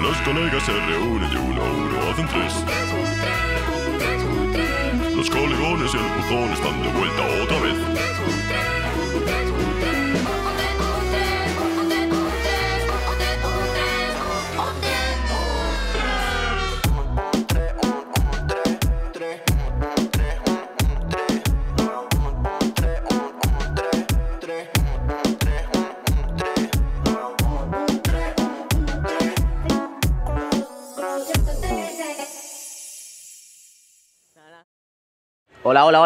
Los colegas se reúnen y uno a uno hacen tres. Los colegones y el empujón están de vuelta otra vez. Hola.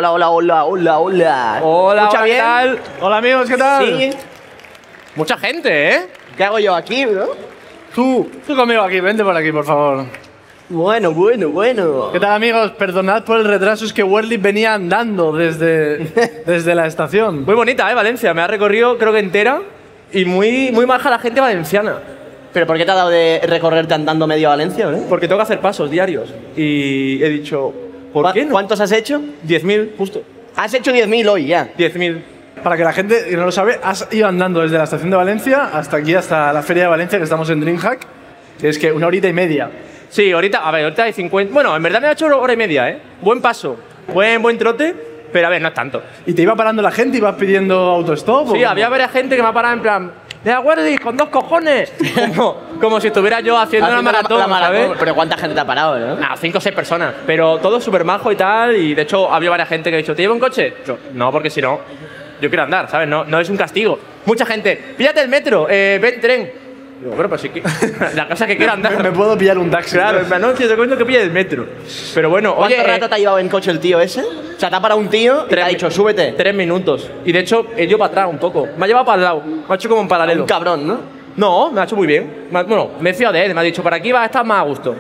Hola, ¿Escucha ¿qué bien? tal? Hola amigos, ¿qué tal? Sí. Mucha gente, ¿eh? ¿Qué hago yo aquí, bro? Tú conmigo aquí, vente por aquí, por favor. Bueno. ¿Qué tal amigos? Perdonad por el retraso, es que Werly venía andando desde la estación. Muy bonita, Valencia. Me ha recorrido, creo que entera. Y muy maja la gente valenciana. ¿Pero por qué te ha dado de recorrerte andando medio Valencia, bro? Porque tengo que hacer pasos diarios. Y he dicho, ¿por qué no? ¿Cuántos has hecho? 10.000, justo. Has hecho 10.000 hoy ya. 10.000. Para que la gente que no lo sabe, has ido andando desde la estación de Valencia hasta aquí, hasta la Feria de Valencia, que estamos en Dreamhack, que es que 1 hora y media. Sí, ahorita hay 50. Bueno, en verdad me ha hecho 1 hora y media, ¿eh? Buen paso. Buen trote. Pero a ver, no es tanto. ¿Y te iba parando la gente? ¿Ibas pidiendo autostop? Sí, había varias gente que me ha parado en plan. ¡De Werly, con 2 cojones! como si estuviera yo haciendo una maratón, ¿sabes? Pero ¿cuánta gente te ha parado, no? Nada, 5 o 6 personas. Pero todo súper majo y tal. Y de hecho, había varias gente que ha dicho, ¿te llevo un coche? Yo, no, porque si no, yo quiero andar, ¿sabes? No es un castigo. Mucha gente, píllate el metro, ven tren. Digo, bueno, pues sí que. La cosa es que quiero andar. ¿Me puedo pillar un taxi? Claro, en plan, no, tío, te cuento que pille el metro. Pero bueno, ¿Cuánto oye. rato te ha llevado en coche el tío ese? O sea, te ha parado un tío y te ha dicho, súbete. 3 minutos. Y de hecho, he ido para atrás un poco. Me ha llevado para el lado. Me ha hecho como en paralelo. Un cabrón, ¿no? No, me ha hecho muy bien. Bueno, me he fiado de él. Me ha dicho, por aquí vas a estar más a gusto.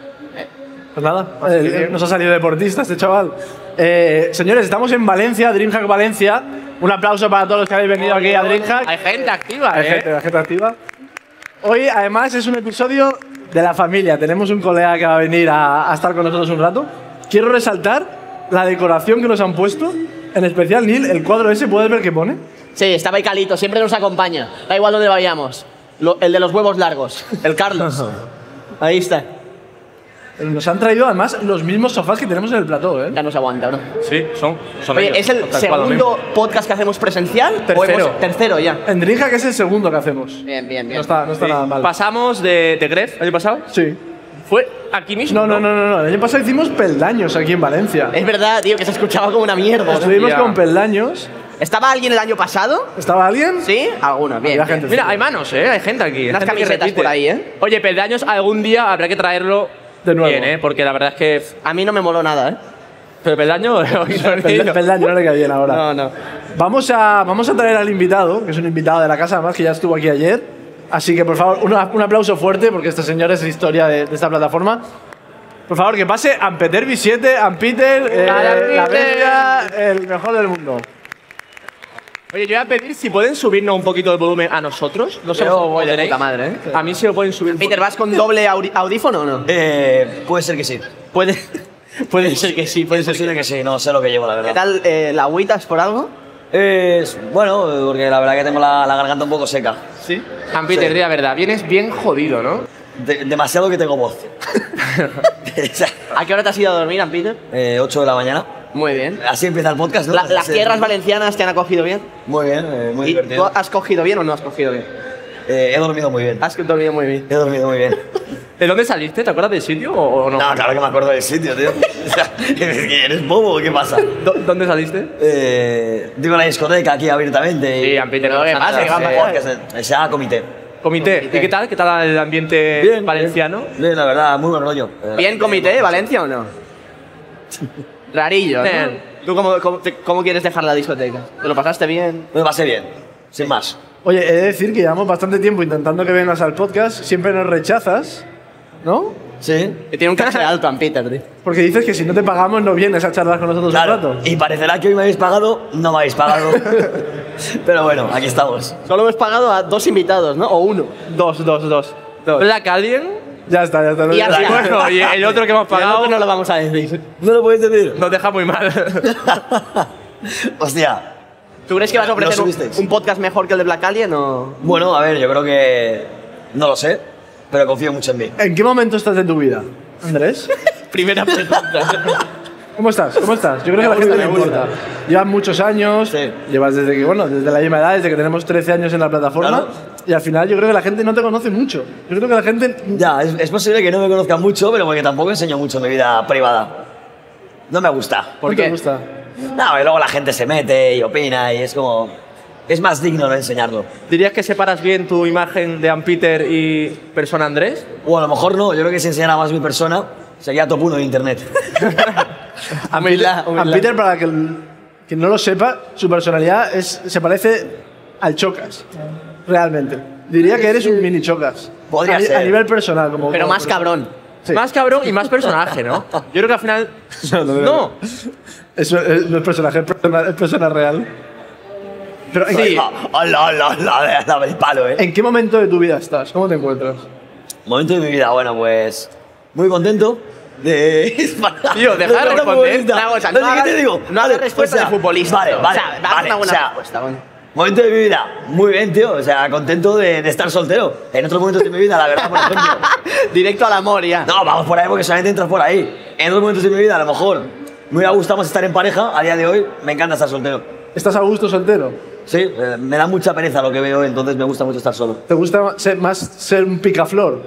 Pues nada, nos ha salido deportista este chaval. Señores, estamos en Valencia, Dreamhack Valencia. Un aplauso para todos los que habéis venido aquí a Dreamhack. Hay gente activa, Hay gente activa. Hoy, además, es un episodio de la familia. Tenemos un colega que va a venir a estar con nosotros un rato. Quiero resaltar la decoración que nos han puesto. En especial, Neil, el cuadro ese, ¿puedes ver qué pone? Sí, estaba ahí Calito, siempre nos acompaña. Da igual donde vayamos. El de los huevos largos, el Carlos. Ahí está. Nos han traído, además, los mismos sofás que tenemos en el plató, ¿eh? Ya no se aguanta, ¿no? Sí, son Oye, ellos, ¿es el tal cual, lo segundo mismo. podcast que hacemos presencial? Tercero. ¿O tercero ya? En Dreamhack es el segundo que hacemos. Bien. No está nada mal. Pasamos de Gref el año pasado. Sí. Fue aquí mismo. No. El año pasado hicimos peldaños aquí en Valencia. Es verdad, tío, que se escuchaba como una mierda, ¿no? Estuvimos Ya. con peldaños. ¿Estaba alguien el año pasado? ¿Estaba alguien? ¿Sí? Algunos, bien. Había gente. Mira, hay manos, hay gente aquí. hay Unas gente que camisetas repite. por ahí, ¿eh? Oye, peldaños algún día habrá que traerlo De nuevo. bien, porque la verdad es que. A mí no me moló nada, ¿eh? Pero peldaño. Peldaño no le cae bien ahora. No. Vamos a traer al invitado, que es un invitado de la casa, además, que ya estuvo aquí ayer. Así que, por favor, un aplauso fuerte, porque este señor es historia de esta plataforma. Por favor, que pase Ampeter V7, Ampeter, la bestia, el mejor del mundo. Oye, yo voy a pedir si pueden subirnos un poquito de volumen a nosotros. No sé Yo cómo voy de tenéis. puta madre, ¿eh? A mí sí lo pueden subir. Peter, ¿vas con doble audífono o no? Puede ser que sí. Puede ser que sí, puede Es ser que posible que sí, no sé lo que llevo, la ¿Qué verdad. tal? ¿La agüitas por algo? Bueno, porque la verdad que tengo la garganta un poco seca. Sí. Peter, Sí. di la verdad, vienes bien jodido, ¿no? Demasiado que tengo voz. ¿A qué hora te has ido a dormir, Peter? 8 de la mañana. Muy bien. Así empieza el podcast, ¿no? ¿Las Sí. tierras valencianas te han acogido bien? Muy bien, muy ¿Y tú divertido. has cogido bien o no has cogido bien? He dormido muy bien. Has dormido muy bien. He dormido muy bien. ¿De dónde saliste? ¿Te acuerdas del sitio o no? No, claro que me acuerdo del sitio, tío. O sea, ¿eres bobo o qué pasa? ¿Dónde saliste? Digo, la discoteca aquí abiertamente. Sí, Peter, ¿qué pasa? ¿Qué pasa? Se llama Comité. Comité. ¿Y qué tal? ¿Qué tal el ambiente Bien, valenciano? Bien, la verdad, muy buen rollo. ¿Bien comité, Valencia o no? Rarillo, ¿no? Bien. ¿Tú cómo quieres dejar la discoteca? ¿Te lo pasaste bien? Me pasé bien, sin más. Oye, he de decir que llevamos bastante tiempo intentando que vengas al podcast. Siempre nos rechazas, ¿no? Sí. Que tiene un caché alto, Peter, tío. Porque dices que si no te pagamos no vienes a charlar con nosotros un rato. Y parecerá que hoy me habéis pagado, no me habéis pagado. Pero bueno, aquí estamos. Solo hemos pagado a 2 invitados, ¿no? O 1. Dos. Black Alien. Ya está. No Y digas así- nada. Bueno, y el otro que hemos pagado No lo vamos a decir. ¿No lo podéis decir? nos deja muy mal. Hostia. ¿Tú crees que vas a ofrecer ¿Lo subisteis? un podcast mejor que el de Black Alien o...? Bueno, a ver, yo creo que... No lo sé. pero confío mucho en mí. ¿En qué momento estás de tu vida, Andrés? Primera pregunta. ¿Cómo estás? ¿Cómo estás? Yo creo que a la gente le importa. Llevas muchos años, Sí. llevas desde que, bueno, desde la misma edad, desde que tenemos 13 años en la plataforma, Claro. y al final yo creo que la gente no te conoce mucho. Yo creo que la gente... Ya, es posible que no me conozcan mucho, pero porque tampoco enseño mucho mi vida privada. No me gusta. ¿Por qué te gusta? No, y luego la gente se mete y opina y es como... Es más digno no enseñarlo. ¿Dirías que separas bien tu imagen de Ampeter y persona Andrés? O a lo mejor no, yo creo que si enseñara más mi persona, sería top 1 en internet. A Peter, para que quien no lo sepa, su personalidad se parece al Chocas. Realmente. Diría que eres un mini Chocas. Podría ser. A nivel personal. Pero como más cabrón. Sí. Más cabrón y más personaje, ¿no? Yo creo que al final... No. Eso no es personaje, es persona real. Pero Sí. Hola, dame el palo, ¿en qué momento de tu vida estás? ¿Cómo te encuentras? Momento de mi vida, bueno, pues... Muy contento de... Tío, deja de responder. Una cosa, No sé no qué hagas- te digo. No hagas respuesta de futbolista. Vale, tío. vale, O sea, dame vale, una buena o sea, respuesta. bueno. Momento de mi vida, muy bien, tío. O sea, contento de estar soltero. En otros momentos de mi vida, la verdad, por ejemplo... Directo al amor ya. No, vamos por ahí porque solamente entras por ahí. En otros momentos de mi vida, a lo mejor me hubiera gustado más estar en pareja. A día de hoy, me encanta estar soltero. ¿Estás a gusto soltero? Sí, me da mucha pereza lo que veo, entonces me gusta mucho estar solo. ¿Te gusta más ser un picaflor?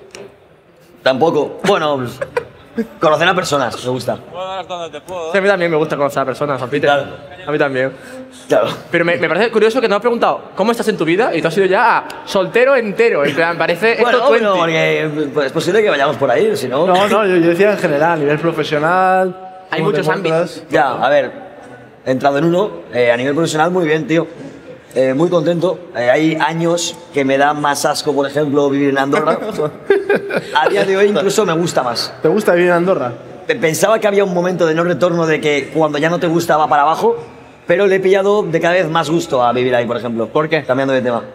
Tampoco. Bueno, pues, conocer a personas, me gusta. Sí, a mí también me gusta conocer a personas, Ampeter. Claro. A mí también. Claro. Pero me parece curioso que no has preguntado cómo estás en tu vida y tú has ido ya a soltero entero. En plan, parece Bueno, esto 20. porque pues, es posible que vayamos por ahí, si no... No, yo decía en general, a nivel profesional. Hay ¿cómo te muchos encuentras? Ya, a ver, he entrado en uno, a nivel profesional muy bien, tío. Muy contento. Hay años que me da más asco, por ejemplo, vivir en Andorra. A día de hoy incluso me gusta más. ¿Te gusta vivir en Andorra? Pensaba que había un momento de no retorno de que cuando ya no te gusta va para abajo, pero le he pillado de cada vez más gusto a vivir ahí, por ejemplo. ¿Por qué? Cambiando de tema.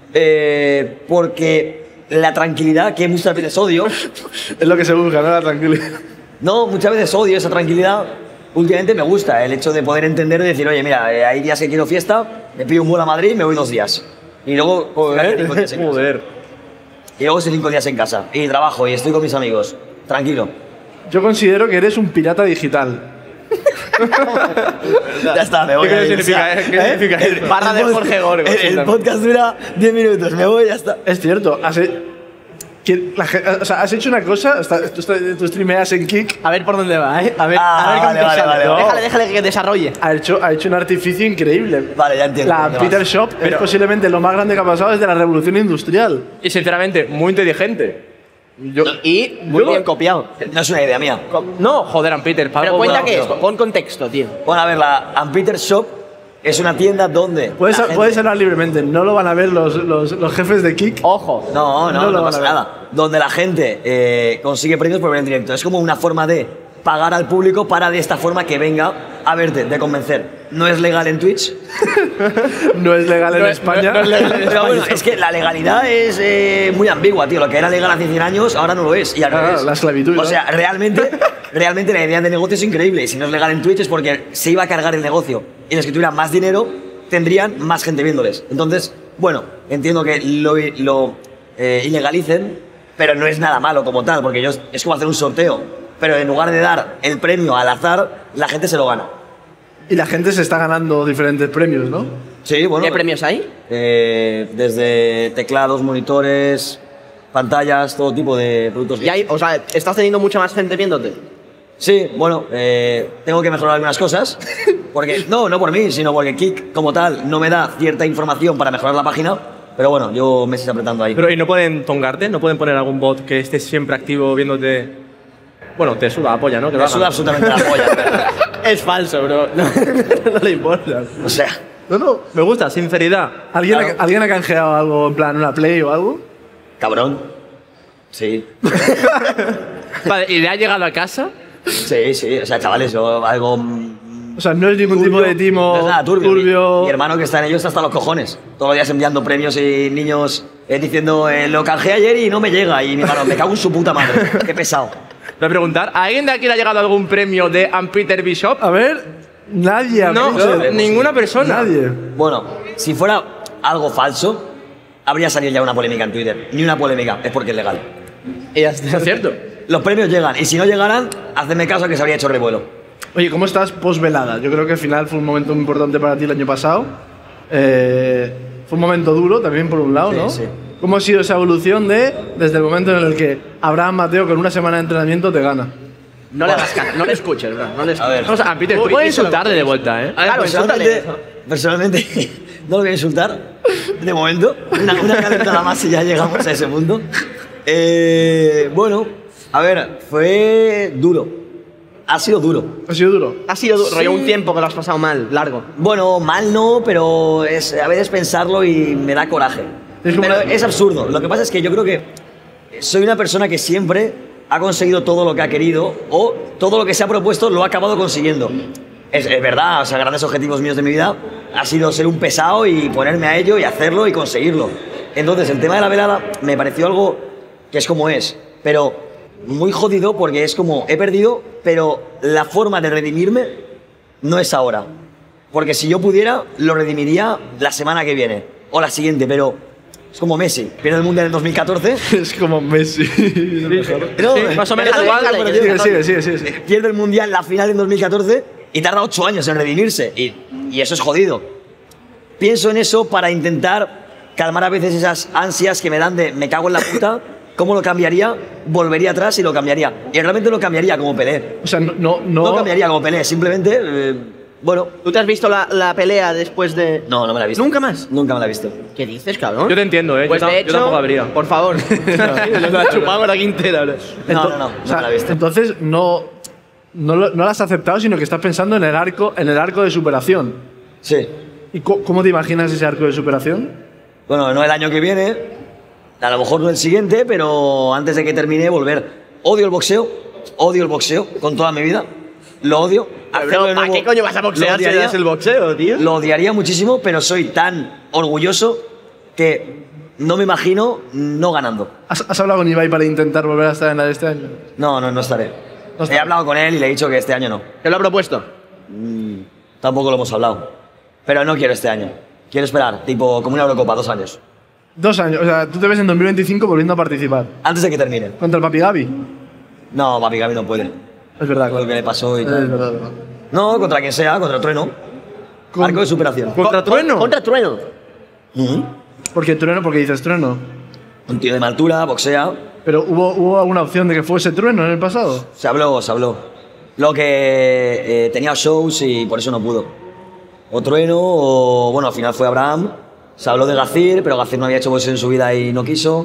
Porque la tranquilidad que muchas veces odio, Es lo que se busca, ¿no? La tranquilidad. no, muchas veces odio esa tranquilidad. Últimamente me gusta el hecho de poder entender y decir, oye, mira, hay días que quiero fiesta, me pido un vuelo a Madrid y me voy 2 días. Y luego, 5 días en casa. Joder. Y luego estoy 5 días en casa. Y trabajo y estoy con mis amigos. Tranquilo. Yo considero que eres un pirata digital. Ya está, me voy. ¿Qué a ir, significa, o sea, ¿Qué significa eso? Barra de Jorge Gorgo. El podcast dura 10 minutos, me voy y ya está. Es cierto, has hecho una cosa, tú streameas en Kick, A ver por dónde va, ¿eh? A ver, Ah, a ver cómo vale, te vale, sale. vale, vale. Déjale que desarrolle. ha hecho un artificio increíble. Vale, ya entiendo. La ¿Dónde Peter vas? Shop es posiblemente lo más grande que ha pasado desde la revolución industrial. Y sinceramente, muy inteligente. Y muy bien copiado. No es una idea mía. No, joder, Ampeter. Pero cuenta qué es, no. pon contexto, tío. Bueno, a ver, la Ampeter Shop es una tienda donde... Puedes, la gente- puedes hablar libremente, no lo van a ver los jefes de Kick. Ojo. No, No lo van a pasa ver. nada. Donde la gente consigue premios por ver en directo. Es como una forma de pagar al público para de esta forma que venga a verte, de convencer. No es legal en Twitch. No es legal en España. Pero bueno, es que la legalidad es muy ambigua, tío. Lo que era legal hace 100 años, ahora no lo es. Y al Claro, revés. la esclavitud, O ¿no? sea, realmente la idea de negocio es increíble. Y si no es legal en Twitch es porque se iba a cargar el negocio. Y los que tuvieran más dinero tendrían más gente viéndoles. Entonces, bueno, entiendo que lo ilegalicen, pero no es nada malo como tal, porque ellos es como hacer un sorteo. Pero en lugar de dar el premio al azar, la gente se lo gana. Y la gente se está ganando diferentes premios, ¿no? Sí, bueno. ¿Qué premios hay? Desde teclados, monitores, pantallas, todo tipo de productos. Y hay, o sea, ¿estás teniendo mucha más gente viéndote? Sí, bueno, tengo que mejorar algunas cosas. Porque, no por mí, sino porque Kik, como tal, no me da cierta información para mejorar la página. Pero bueno, yo me estoy apretando ahí. Pero, ¿y no pueden tongarte? ¿No pueden poner algún bot que esté siempre activo viéndote? Bueno, te suda la polla, ¿no? Que lo Me hagan. suda absolutamente la polla. pero- Es falso, bro. No le importa. o sea, No. Me gusta, sinceridad. ¿Alguien, Claro. ¿Alguien ha canjeado algo en plan una Play o algo? cabrón. Sí. Vale, ¿y le ha llegado a casa? Sí. O sea, chavales, yo algo. O sea, no es ningún tipo de timo No es nada turbio. turbio. Mi hermano que está en ello está hasta los cojones. Todos los días enviando premios y niños diciendo lo canjeé ayer y no me llega. Y mi hermano, me cago en su puta madre. Qué pesado. Voy a preguntar, ¿a alguien de aquí le ha llegado algún premio de Ampeter Bishop? A ver, nadie. No, Peter. ninguna persona. Nadie. Bueno, si fuera algo falso, habría salido ya una polémica en Twitter. Ni una polémica, es porque es legal. Y ya está. Eso es cierto. Los premios llegan, y si no llegaran, hacedme caso que se habría hecho revuelo. Oye, ¿cómo estás post-velada? Yo creo que al final fue un momento muy importante para ti el año pasado. Fue un momento duro también, por un lado, Sí, ¿no? sí. ¿Cómo ha sido esa evolución desde el momento en el que Abraham Mateo con una semana de entrenamiento te gana? No le hagas caso, no le escuches, bro. No le escuches. A ver. Vamos a Peter, tú Puedes puedes insultarle de vuelta, ¿eh? A ver, Claro, personalmente no lo voy a insultar, de momento. Una calentada más y ya llegamos a ese punto. Bueno, a ver, fue duro. Ha sido duro. ¿Ha sido duro? Ha sido Sí. rollo un tiempo que lo has pasado mal, largo. Bueno, mal no, pero a veces pensarlo y me da coraje. Es como Pero una- es absurdo. Lo que pasa es que yo creo que soy una persona que siempre ha conseguido todo lo que ha querido o todo lo que se ha propuesto lo ha acabado consiguiendo. Es verdad, o sea, grandes objetivos míos de mi vida ha sido ser un pesado y ponerme a ello y hacerlo y conseguirlo. Entonces, el tema de la velada me pareció algo que es como es, pero muy jodido porque es como he perdido, pero la forma de redimirme no es ahora. Porque si yo pudiera, lo redimiría la semana que viene o la siguiente, pero es como Messi. Pierde el Mundial en 2014. Es como Messi. No, Sí, más o menos pero- igual. Sigue. Pierde el Mundial la final en 2014 y tarda 8 años en redimirse. Y eso es jodido. Pienso en eso para intentar calmar a veces esas ansias que me dan de me cago en la puta. ¿Cómo lo cambiaría? Volvería atrás y lo cambiaría. Y realmente lo cambiaría como Pelé. O sea, No cambiaría como Pelé, simplemente, bueno. ¿Tú te has visto la pelea después de...? No, no me la he visto. ¿Nunca más? Nunca me la he visto. ¿Qué dices, cabrón? Yo te entiendo, ¿eh? Pues yo, de yo hecho, tampoco habría. por favor. La chupamos la quintera, bro. No, no O sea, me la he visto. entonces no lo has aceptado, sino que estás pensando en el arco de superación. Sí. ¿Y cómo te imaginas ese arco de superación? Bueno, no el año que viene, a lo mejor no el siguiente, pero antes de que termine, volver. Odio el boxeo con toda mi vida. Lo odio. Hacerlo de ¿Para nuevo, qué coño vas a lo boxear si odiaría. das el boxeo, tío? Lo odiaría muchísimo, pero soy tan orgulloso que no me imagino no ganando. ¿Has hablado con Ibai para intentar volver a estar en la de este año? No estaré. No estaré. He hablado con él y le he dicho que este año no. ¿Qué lo ha propuesto? Tampoco lo hemos hablado. Pero no quiero este año. Quiero esperar, tipo como una Eurocopa, 2 años. 2 años. O sea, tú te ves en 2025 volviendo a participar. Antes de que termine. ¿Contra el Papi Gaby? No, papi Gaby no puede. Es verdad, Con lo que le pasó y tal. Es verdad. No, contra quien sea, contra Trueno. Arco de superación. ¿Contra Trueno? Contra Trueno. ¿Por qué Trueno? Porque dices Trueno. Un tío de mi altura, boxea. Pero ¿hubo alguna opción de que fuese Trueno en el pasado? Se habló. Lo que tenía shows y por eso no pudo. O Trueno, o bueno, al final fue Abraham. Se habló de Gacir, pero Gacir no había hecho boxeo en su vida y no quiso.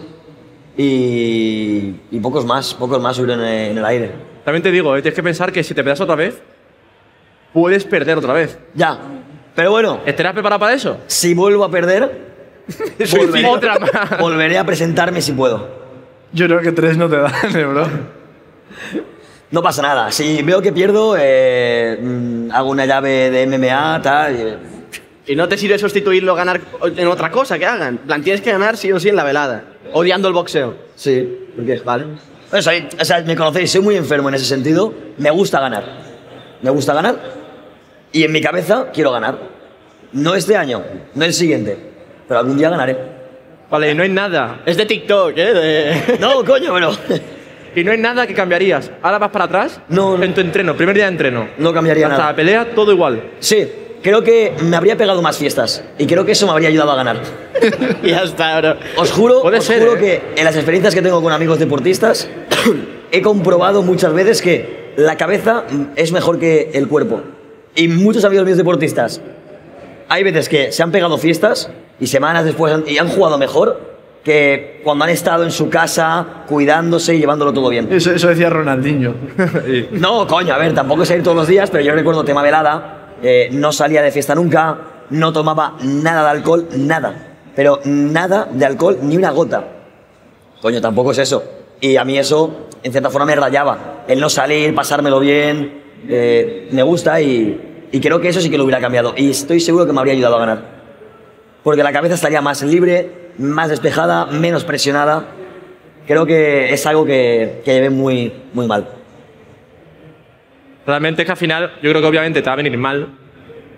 Y pocos más subieron en el aire. También te digo, tienes que pensar que si te pedas otra vez, puedes perder otra vez. Ya. Pero bueno, ¿Estarás preparado para eso? si vuelvo a perder, volveré, Otra más. volveré a presentarme si puedo. Yo creo que 3 no te dan, bro. No pasa nada. Si veo que pierdo, hago una llave de MMA, tal. Y no te sirve sustituirlo, ganar en otra cosa que hagan. En plan, tienes que ganar sí o sí en la velada. Odiando el boxeo. Sí, ¿por qué? Vale. O sea, me conocéis, soy muy enfermo en ese sentido. Me gusta ganar. Y en mi cabeza quiero ganar. No este año, no el siguiente. Pero algún día ganaré. Vale, y no hay nada. Es de TikTok, ¿eh? No, coño, pero. Y no hay nada que cambiarías. Ahora vas para atrás. No. En tu entreno, primer día de entreno. No cambiaría Hasta nada. la pelea, todo igual. Sí, creo que me habría pegado más fiestas. Y creo que eso me habría ayudado a ganar. Y ya está, bro. Os juro, Puede os ser, juro ¿eh? que en las experiencias que tengo con amigos deportistas he comprobado muchas veces que la cabeza es mejor que el cuerpo. Y muchos amigos míos deportistas, hay veces que se han pegado fiestas y semanas después y han jugado mejor que cuando han estado en su casa cuidándose y llevándolo todo bien. Eso decía Ronaldinho. No, coño, a ver, tampoco es ir todos los días, pero yo recuerdo tema velada, no salía de fiesta nunca, no tomaba nada de alcohol, nada. Pero nada de alcohol, ni una gota. Coño, tampoco es eso. Y a mí eso, en cierta forma, me rayaba. El no salir, pasármelo bien, me gusta y creo que eso sí que lo hubiera cambiado. Y estoy seguro que me habría ayudado a ganar. Porque la cabeza estaría más libre, más despejada, menos presionada. Creo que es algo que llevé muy mal. Realmente es que al final, yo creo que obviamente te va a venir mal.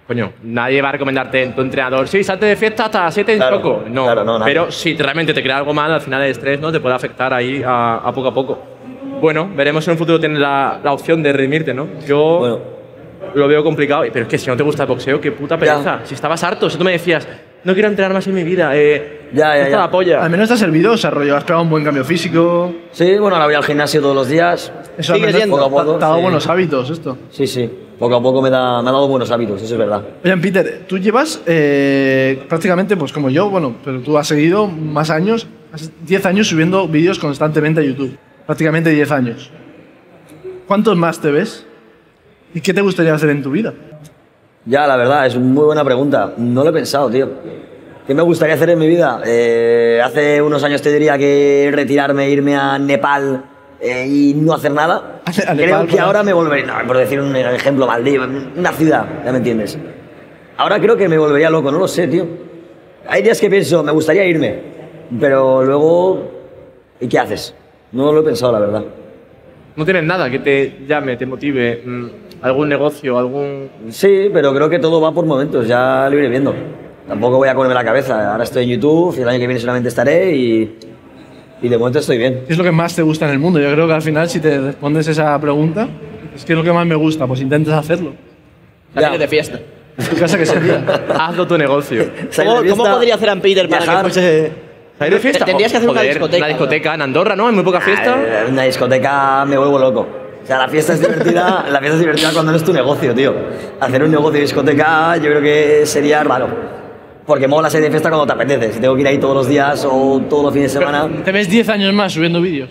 Coño, nadie va a recomendarte en tu entrenador, sí, salte de fiesta hasta las 7 y Claro, poco. No, claro, no, nadie. pero si realmente te crea algo mal, al final el estrés no te puede afectar ahí a poco a poco. Bueno, veremos si en un futuro tienes la opción de redimirte, ¿no? Yo Bueno, lo veo complicado, pero es que si no te gusta el boxeo, qué puta pereza. Si estabas harto, si tú me decías, no quiero entrenar más en mi vida, Ya, está la polla. Al menos te ha servido, o sea, rollo, has pegado un buen cambio físico. sí, bueno, ahora voy al gimnasio todos los días. Eso al Sigues menos yendo. Poco a poco, te ha dado sí. buenos hábitos esto. Sí, sí. Poco a poco me ha dado buenos hábitos, eso es verdad. Oye, Peter, tú llevas prácticamente, pues como yo, bueno, pero tú has seguido más años, has 10 años subiendo vídeos constantemente a YouTube. Prácticamente 10 años. ¿Cuántos más te ves? ¿Y qué te gustaría hacer en tu vida? Ya, la verdad, es una muy buena pregunta. No lo he pensado, tío. ¿Qué me gustaría hacer en mi vida? Hace unos años te diría que retirarme, irme a Nepal y no hacer nada. ¿A Creo Nepal, que por ahora me volvería, no, por decir un ejemplo, Maldivas, una ciudad, ya me entiendes. Ahora creo que me volvería loco, no lo sé, tío. Hay días que pienso, me gustaría irme, pero luego, ¿y qué haces? No lo he pensado, la verdad. No tienes nada que te llame, te motive, algún negocio, algún… Sí, pero creo que todo va por momentos, ya lo iré viendo. Tampoco voy a comerme la cabeza. Ahora estoy en YouTube y el año que viene solamente estaré y de momento estoy bien. ¿Qué es lo que más te gusta en el mundo? Yo creo que al final, si te respondes esa pregunta, es que es lo que más me gusta, pues intentes hacerlo. Salir de fiesta. ¿En tu casa qué sería? Hazlo tu negocio. Salir ¿Cómo, de cómo fiesta, podría hacer a Peter para viajar. que fuese… ¿Salir de fiesta? Tendrías que hacer una Joder, discoteca. Una discoteca en Andorra, ¿no? Hay muy poca fiesta. En una discoteca me vuelvo loco. O sea, la fiesta es divertida, la fiesta es divertida cuando no es tu negocio, tío. Hacer un negocio de discoteca yo creo que sería raro. Porque mola salir de fiesta cuando te apetece. Si tengo que ir ahí todos los días o todos los fines de semana. ¿Te ves 10 años más subiendo vídeos?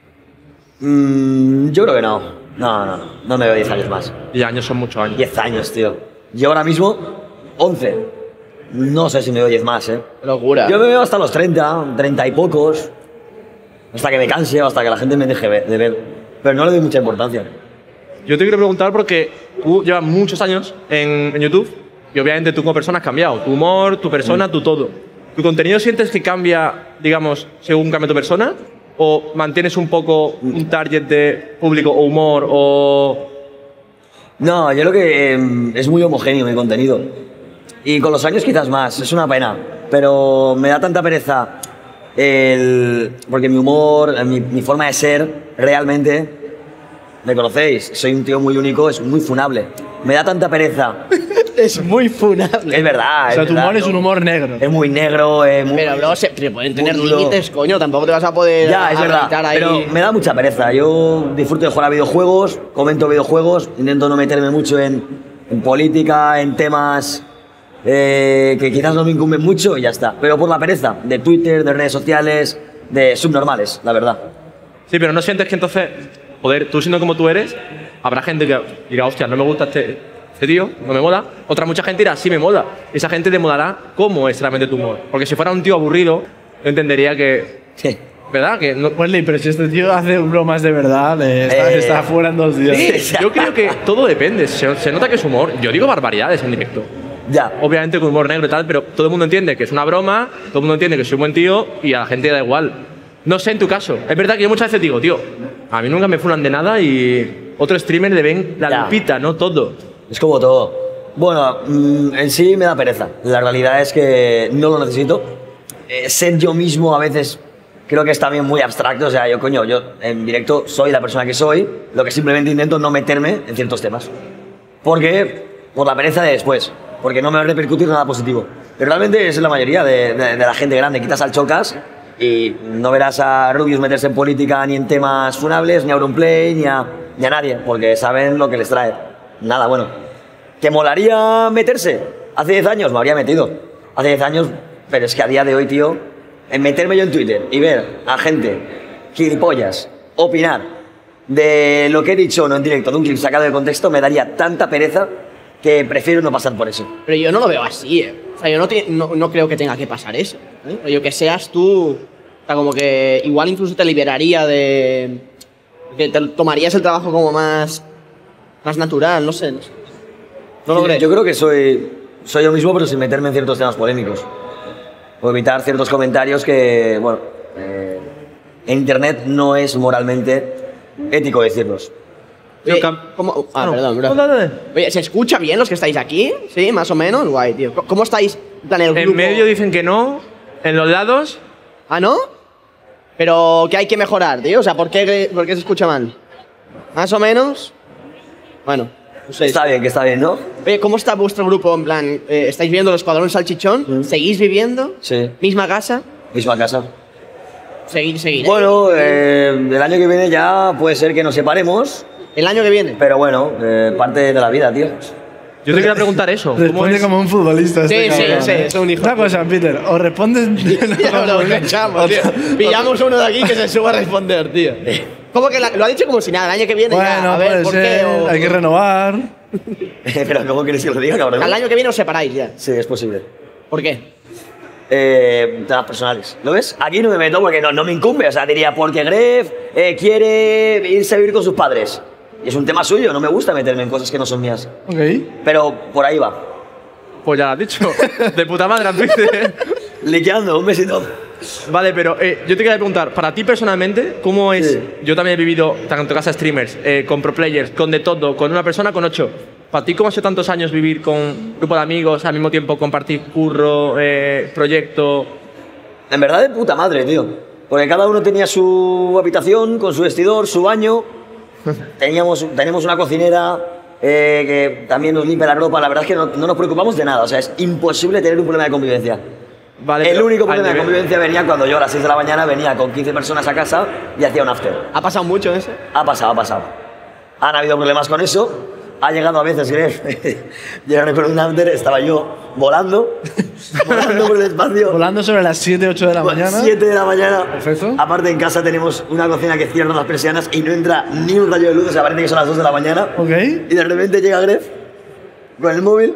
Yo creo que no. No me veo 10 años más. 10 años son muchos años. 10 años, tío. Yo ahora mismo, 11. No sé si me veo 10 más, Qué locura. Yo me veo hasta los 30, 30 y pocos. Hasta que me canse o hasta que la gente me deje de ver. Pero no le doy mucha importancia. Yo te quiero preguntar porque tú llevas muchos años en YouTube y obviamente tú como persona has cambiado. Tu humor, tu persona, tu todo. ¿Tu contenido sientes que cambia, digamos, según cambia tu persona? ¿O mantienes un poco un target de público o humor o… No, yo creo que es muy homogéneo mi contenido. Y con los años quizás más, es una pena. Pero me da tanta pereza porque mi humor, mi forma de ser, realmente, me conocéis, soy un tío muy único, es muy funable. Me da tanta pereza. Es muy funable. Es verdad. O sea, es tu verdad, humor es un humor negro. Es muy negro, muy… Pero luego se pueden tener muy duro. límites, coño. Tampoco te vas a poder Ya, es verdad, aguantar ahí. pero me da mucha pereza. Yo disfruto de jugar a videojuegos, comento videojuegos, intento no meterme mucho en política, en temas que quizás no me incumben mucho y ya está. Pero por la pereza de Twitter, de redes sociales, de subnormales, la verdad. Sí, pero ¿no sientes que entonces, joder, tú siendo como tú eres, habrá gente que dirá, hostia, no me gusta este tío, no me mola? Otra mucha gente dirá, sí me mola. Esa gente te molará cómo es realmente tu humor. Porque si fuera un tío aburrido, yo entendería que… Sí. ¿Verdad? Que no… Wesley, pero si este tío hace bromas de verdad, está fuera en 2 días. Yo creo que todo depende. Se nota que es humor. Yo digo barbaridades en directo. Ya. Obviamente con humor negro y tal, pero todo el mundo entiende que es una broma, todo el mundo entiende que soy un buen tío y a la gente da igual. No sé en tu caso. Es verdad que yo muchas veces digo, tío, a mí nunca me funan de nada y otro streamer le ven la Ya. lupita, no todo. Es como todo. Bueno, en sí me da pereza. La realidad es que no lo necesito. Ser yo mismo a veces creo que es también muy abstracto. O sea, yo en directo soy la persona que soy, lo que simplemente intento no meterme en ciertos temas. Porque, por la pereza de después, porque no me va a repercutir nada positivo. Pero realmente es la mayoría de la gente grande. Quitas al Chocas y no verás a Rubius meterse en política ni en temas funables, ni a Auronplay, ni a nadie, porque saben lo que les trae. Nada, bueno. ¿Que molaría meterse? Hace 10 años me habría metido. Hace 10 años, pero es que a día de hoy, tío, en meterme yo en Twitter y ver a gente, gilipollas, opinar de lo que he dicho o no en directo, de un clip sacado de contexto, me daría tanta pereza que prefiero no pasar por eso. Pero yo no lo veo así, O sea, yo no creo que tenga que pasar eso. Yo que seas tú… O sea, como que igual incluso te liberaría de… Que te tomarías el trabajo como más natural, no sé. ¿No lo Sí, crees? yo creo que soy yo mismo, pero sin meterme en ciertos temas polémicos. O evitar ciertos comentarios que, bueno, en internet no es moralmente ético decirlos. Oye, Yo ¿cómo? Ah, no. perdón, bro. Dale. Oye, ¿se escucha bien los que estáis aquí? Sí, más o menos. Guay, tío. ¿Cómo estáis? En plan, el En grupo. medio dicen que no, en los lados. ¿Ah, no? Pero, ¿qué hay que mejorar, tío? O sea, ¿por qué se escucha mal? ¿Más o menos? Bueno, no sé. Está bien, que está bien, ¿no? Oye, ¿cómo está vuestro grupo? En plan, ¿estáis viendo el Escuadrón Salchichón? ¿Seguís viviendo? Sí. ¿Misma casa? Misma casa. Seguir. Bueno, el año que viene ya puede ser que nos separemos, ¿El año que viene? pero bueno, parte de la vida, tío. Yo te quería preguntar eso. ¿Cómo Responde es? como un futbolista. Sí, este sí, cabrón, sí, ¿eh? es un hijo Una de cosa, Peter, o respondes. Ya lo echamos, tío. Pillamos uno de aquí que se suba a responder, tío. ¿Cómo que lo ha dicho como si nada? El año que viene ya. Bueno, A ver, puede ¿por ser, qué? O- hay que renovar. Pero ¿cómo quieres que lo diga, cabrón? Al año que viene os separáis ya. Sí, es posible. ¿Por qué? Temas personales. ¿Lo ves? Aquí no me meto porque no me incumbe. O sea, diría, porque Gref quiere irse a vivir con sus padres. Y es un tema suyo, no me gusta meterme en cosas que no son mías. Ok. Pero por ahí va. Pues ya lo has dicho. De puta madre, Peter. Liqueando, un besito. Vale, pero yo te quería preguntar, para ti personalmente, ¿cómo es? Sí. Yo también he vivido tanto casa streamers, con pro players, con de todo, con una persona, con 8. Para ti, ¿cómo ha sido tantos años vivir con un grupo de amigos, al mismo tiempo compartir curro, proyecto? En verdad, de puta madre, tío. Porque cada uno tenía su habitación, con su vestidor, su baño. Tenemos una cocinera que también nos limpia la ropa. La verdad es que no nos preocupamos de nada. O sea, es imposible tener un problema de convivencia. Vale, El pero único al problema de nivel- convivencia venía cuando yo a las 6 de la mañana venía con 15 personas a casa y hacía un after. ¿Ha pasado mucho eso? Ha pasado. Han habido problemas con eso. Ha llegado a veces, que llegaron con un after, estaba yo volando por el espacio. Volando sobre las 7, 8 de la mañana. 7 de la mañana. Perfecto. Aparte, en casa tenemos una cocina que cierra las persianas y no entra ni un rayo de luz. O sea, parece que son las 2 de la mañana. Ok. Y de repente llega Gref con el móvil.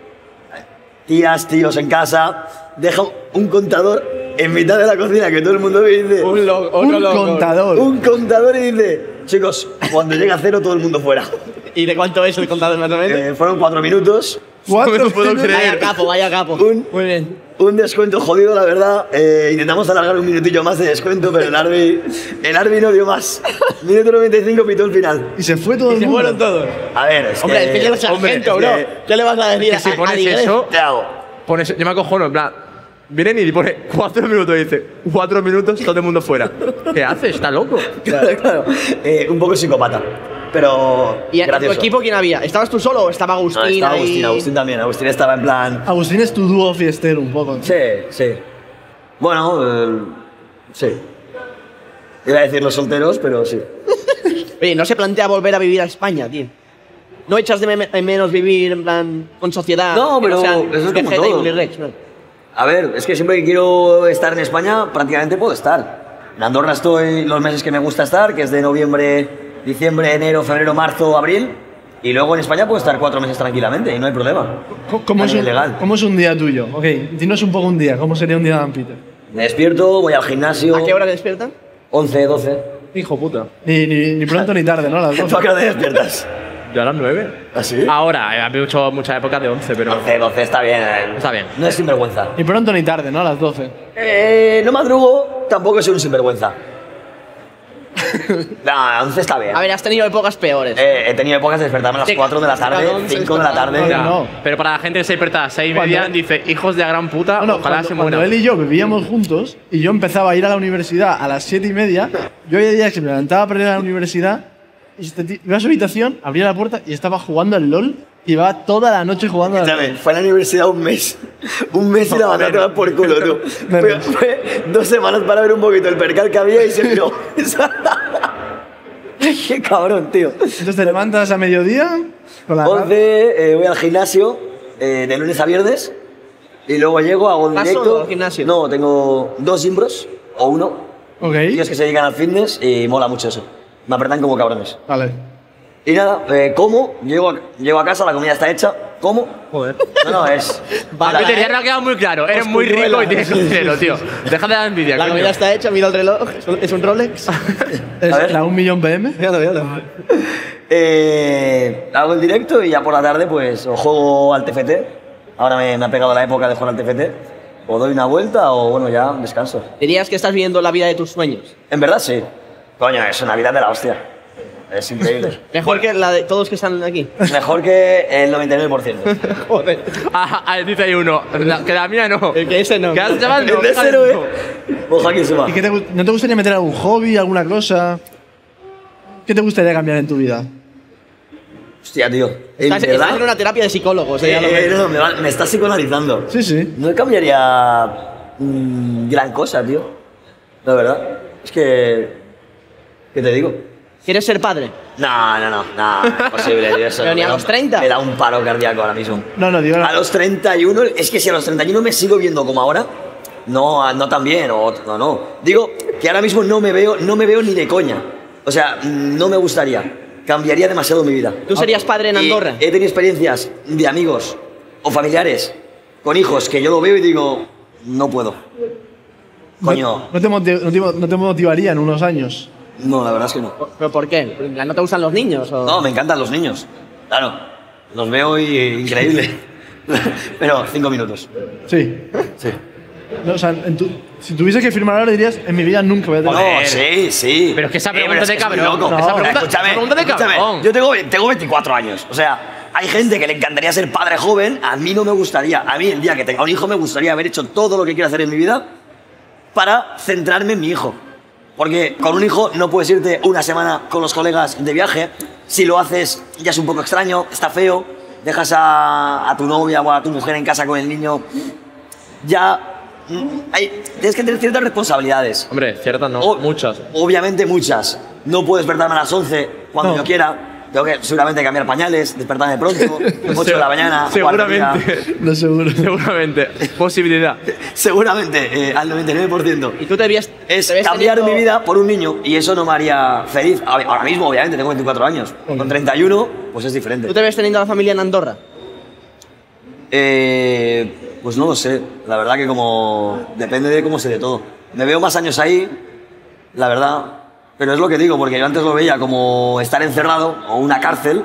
Tías, tíos en casa. Deja un contador en mitad de la cocina que todo el mundo ve y dice. Un contador. Un contador y dice: chicos, cuando llega a 0 todo el mundo fuera. ¿Y de cuánto es el contador más o menos? Fueron 4 minutos. ¿Cuánto? No puedo creer. Vaya capo. Muy bien. Un descuento jodido, la verdad. Intentamos alargar un minutillo más de descuento, pero el Arby no dio más. Minuto 95 pitó el final. Y se fue todo el Se mundo. fueron todos. A ver, es Hombre, que... es que yo no soy hombre, sargento, es bro. que- ¿Qué le vas a decir Que si a pones Miguel? eso, ¿Qué hago? yo me acojono, en plan, vienen y pone 4 minutos y dice, 4 minutos, todo el mundo fuera. ¿Qué haces? ¿Está loco? Claro. Un poco psicópata, pero ¿Y en tu gracioso. equipo quién había? ¿Estabas tú solo o estaba Agustín? No, estaba ahí? Agustín también. Agustín estaba en plan... Agustín es tu dúo fiestero un poco. Sí. Bueno, sí. Iba a decir los solteros, pero sí. Oye, ¿no se plantea volver a vivir a España, tío? ¿No echas de menos vivir en plan con sociedad? No, que pero sean eso es como Vegeta y todo. Willy Rex, ¿no? A ver, es que siempre que quiero estar en España, prácticamente puedo estar. En Andorra estoy los meses que me gusta estar, que es de noviembre, diciembre, enero, febrero, marzo, abril. Y luego en España puedo estar 4 meses tranquilamente y no hay problema. ¿Cómo A es, nivel legal. ¿Cómo es un día tuyo? Ok, dinos un poco un día. ¿Cómo sería un día de Dan Peter? Me despierto, voy al gimnasio. ¿A qué hora te despiertan? 11, 12. Hijo puta. Ni pronto ni tarde, ¿no? A las ¿Tú 12. a qué hora te despiertas? Yo a las 9. ¿Ah, sí? Ahora, he hecho muchas épocas de 11, pero 12, 12, está bien. está bien. No es sinvergüenza. Ni pronto ni tarde, ¿no? A las 12. No madrugo, tampoco soy un sinvergüenza. No, 11 está bien. A ver, has tenido épocas peores. He tenido épocas de despertarme a las Sí, 4 de la tarde, cabrón, 5 de la tarde. No, no. Pero para la gente que se desperta a las 6 y media, Cuando- dice, hijos de la gran puta, Bueno, ojalá se cuando mueran. él y yo vivíamos juntos y yo empezaba a ir a la universidad a las 7 y media, yo había días que me levantaba para ir a la universidad y iba a su habitación, abría la puerta y estaba jugando al LOL y llevaba toda la noche jugando al Escúchame, LOL. fue a la universidad un mes. Un mes y la mandé a tomar por culo, tú. Fue 2 semanas para ver un poquito el percal que había y se miró. Qué cabrón, tío. Entonces te levantas a mediodía con la 11, voy al gimnasio de lunes a viernes y luego llego, hago un ¿Vas directo. solo al gimnasio? No, tengo 2 imbros o 1. Ok, Tíos que se dedican al fitness y mola mucho eso. Me apretan como cabrones. vale. Y nada, como, llego a casa, la comida está hecha, como. Joder. No, es. Vale, Peter, ya me ha quedado muy claro. Eres muy rico y tienes dinero, tío. Deja de dar envidia, La coño. comida está hecha, mira el reloj. ¿Es un Rolex? ¿Es A ver. la 1 millón PM? Míralo. Hago el directo y ya por la tarde, pues, o juego al TFT. Ahora me ha pegado la época de jugar al TFT. O doy una vuelta o, bueno, ya descanso. ¿Dirías que estás viviendo la vida de tus sueños? En verdad, sí. Coño, es una vida de la hostia. Es increíble. Mejor que la de todos que están aquí. Mejor que el 99%. Joder. Dice ahí uno. Que la mía no. Que ese no. ¿Qué haces, chaval? El de cero, Ojo, aquí suba. ¿Y no te gustaría meter algún hobby, alguna cosa? ¿Qué te gustaría cambiar en tu vida? Hostia, tío. Estás en una terapia de psicólogos. Ya lo ves. No, me estás psicoanalizando. Sí, sí. No cambiaría gran cosa, tío. La verdad. Es que... ¿Qué te digo? ¿Quieres ser padre? No, imposible, tío. Eso Pero ni a me da- los 30. Me da un paro cardíaco ahora mismo. No, digo... A los 31, es que si a los 31 me sigo viendo como ahora, no tan bien, no. Digo que ahora mismo no me veo ni de coña. O sea, no me gustaría. Cambiaría demasiado mi vida. ¿Tú serías padre en Andorra? He tenido experiencias de amigos o familiares con hijos que yo lo veo y digo, no puedo. Coño, ¿No te motivaría en unos años? no, la verdad es que no. ¿Pero por qué? ¿No te gustan los niños? O... No, me encantan los niños. Claro, los veo y increíble. Pero 5 minutos. Sí. Sí. No, o sea, si tuviese que firmar ahora dirías, en mi vida nunca voy a tener... No, sí. Pero es que esa pregunta pero de es que es muy cabrón. loco. Esa pregunta- Escúchame, esa pregunta de escúchame. cabrón. Yo tengo 24 años. O sea, hay gente que le encantaría ser padre joven. A mí no me gustaría. A mí, el día que tenga un hijo, me gustaría haber hecho todo lo que quiero hacer en mi vida para centrarme en mi hijo. Porque con un hijo no puedes irte una semana con los colegas de viaje. Si lo haces, ya es un poco extraño, está feo. Dejas a tu novia o a tu mujer en casa con el niño. Ya. Tienes que tener ciertas responsabilidades. Hombre, ciertas no. O- Muchas. Obviamente muchas. No puedo despertarme a las 11 cuando No. yo quiera. Tengo que seguramente cambiar pañales, despertarme pronto, 8 de la mañana. Seguramente. guardería. No, seguro. Seguramente. Posibilidad. Seguramente, al 99%. ¿Y tú te ves Cambiar teniendo- mi vida por un niño y eso no me haría feliz. Ahora mismo, obviamente, tengo 24 años. Con 31, pues es diferente. ¿Tú te ves teniendo a la familia en Andorra? Pues no lo sé. La verdad que como... Depende de cómo se dé todo. Me veo más años ahí, la verdad. Pero es lo que digo, porque yo antes lo veía como estar encerrado o una cárcel.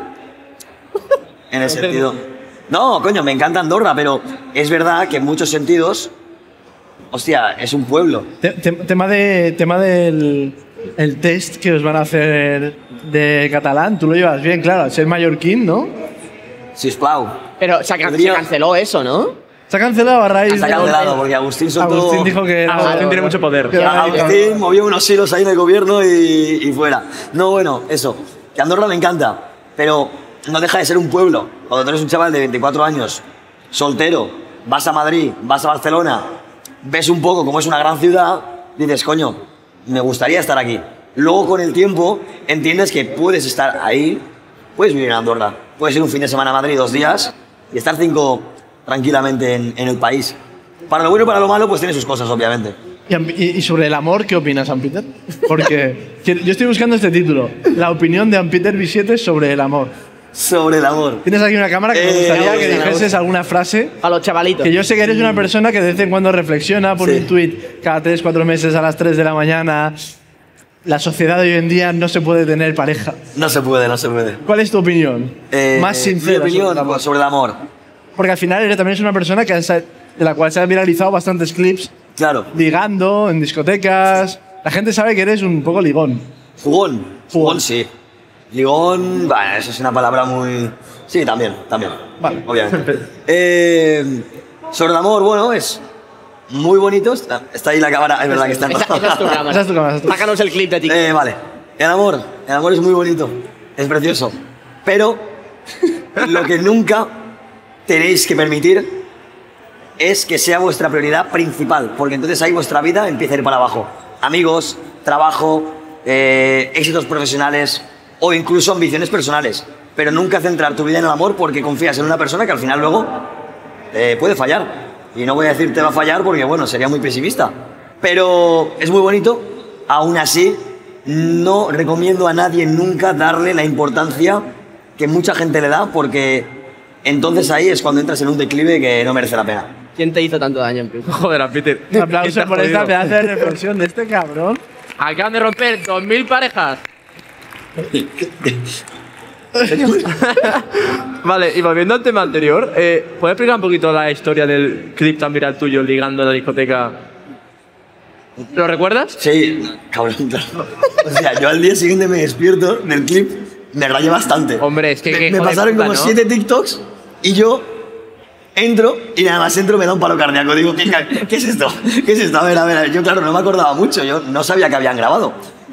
En el sentido... No, coño, me encanta Andorra, pero es verdad que en muchos sentidos... Hostia, es un pueblo. Tema del el test que os van a hacer de catalán, tú lo llevas bien, claro, al ser mallorquín, ¿no? Sisplau. Pero se Podría- canceló eso, ¿no? Se ha cancelado a raíz Está cancelado porque Agustín Soto... Agustín dijo que... Agustín tiene mucho poder. que era Agustín movió unos hilos ahí en el gobierno y fuera. No, bueno, eso. Que Andorra me encanta, pero no deja de ser un pueblo. Cuando tú eres un chaval de 24 años, soltero, vas a Madrid, vas a Barcelona, ves un poco cómo es una gran ciudad, dices, coño, me gustaría estar aquí. Luego, con el tiempo, entiendes que puedes estar ahí, puedes vivir en Andorra. Puedes ir un fin de semana a Madrid 2 días y estar 5 tranquilamente en el país. Para lo bueno y para lo malo, pues tiene sus cosas, obviamente. Y sobre el amor, ¿qué opinas, Ampeter? Porque yo estoy buscando este título, la opinión de Ampeter Bisiete sobre el amor. Sobre el amor. Tienes aquí una cámara que me gustaría me que gusta. dijeses alguna frase. A los chavalitos. Que yo sé que eres una persona que de vez en cuando reflexiona, pone Sí. un tuit cada 3-4 meses a las 3 de la mañana. La sociedad de hoy en día no se puede tener pareja. No se puede, no se puede. ¿Cuál es tu opinión? Más sincera. Mi opinión sobre el amor. sobre el amor. Porque al final eres también una persona que de la cual se han viralizado bastantes clips Claro. ligando en discotecas. La gente sabe que eres un poco ligón. Jugón. Jugón, sí. Ligón, bueno, eso es una palabra muy... Sí, también. Vale. Obviamente. Sobre el amor, bueno, es muy bonito. Está ahí la cámara, es verdad que está... Esa es tu cámara. Esa es tu cámara, esa es tu- Sácanos el clip de ti. Vale. El amor es muy bonito. Es precioso. Pero lo que nunca tenéis que permitir es que sea vuestra prioridad principal, porque entonces ahí vuestra vida empieza a ir para abajo. Amigos, trabajo, éxitos profesionales o incluso ambiciones personales. Pero nunca centrar tu vida en el amor porque confías en una persona que al final luego puede fallar. Y no voy a decir te va a fallar porque, bueno, sería muy pesimista. Pero es muy bonito. Aún así, no recomiendo a nadie nunca darle la importancia que mucha gente le da porque entonces ahí es cuando entras en un declive que no merece la pena. ¿Quién te hizo tanto daño, Peter? Joder, a Peter. Un aplauso Estás por esta jodido. pedazo de reflexión de este cabrón. Acaban de romper 2000 parejas. Vale, y volviendo al tema anterior, ¿puedes explicar un poquito la historia del clip tan viral tuyo ligando en la discoteca? ¿Lo recuerdas? Sí, cabrón, claro. O sea, yo al día siguiente me despierto del clip, me rayé bastante. Hombre, es que qué Me hijo de pasaron puta, como ¿no? 7 TikToks y yo entro y nada más entro me da un paro cardíaco. Digo, ¿qué es esto? ¿Qué es esto? A ver. Yo, claro, no me acordaba mucho. Yo no sabía que habían grabado.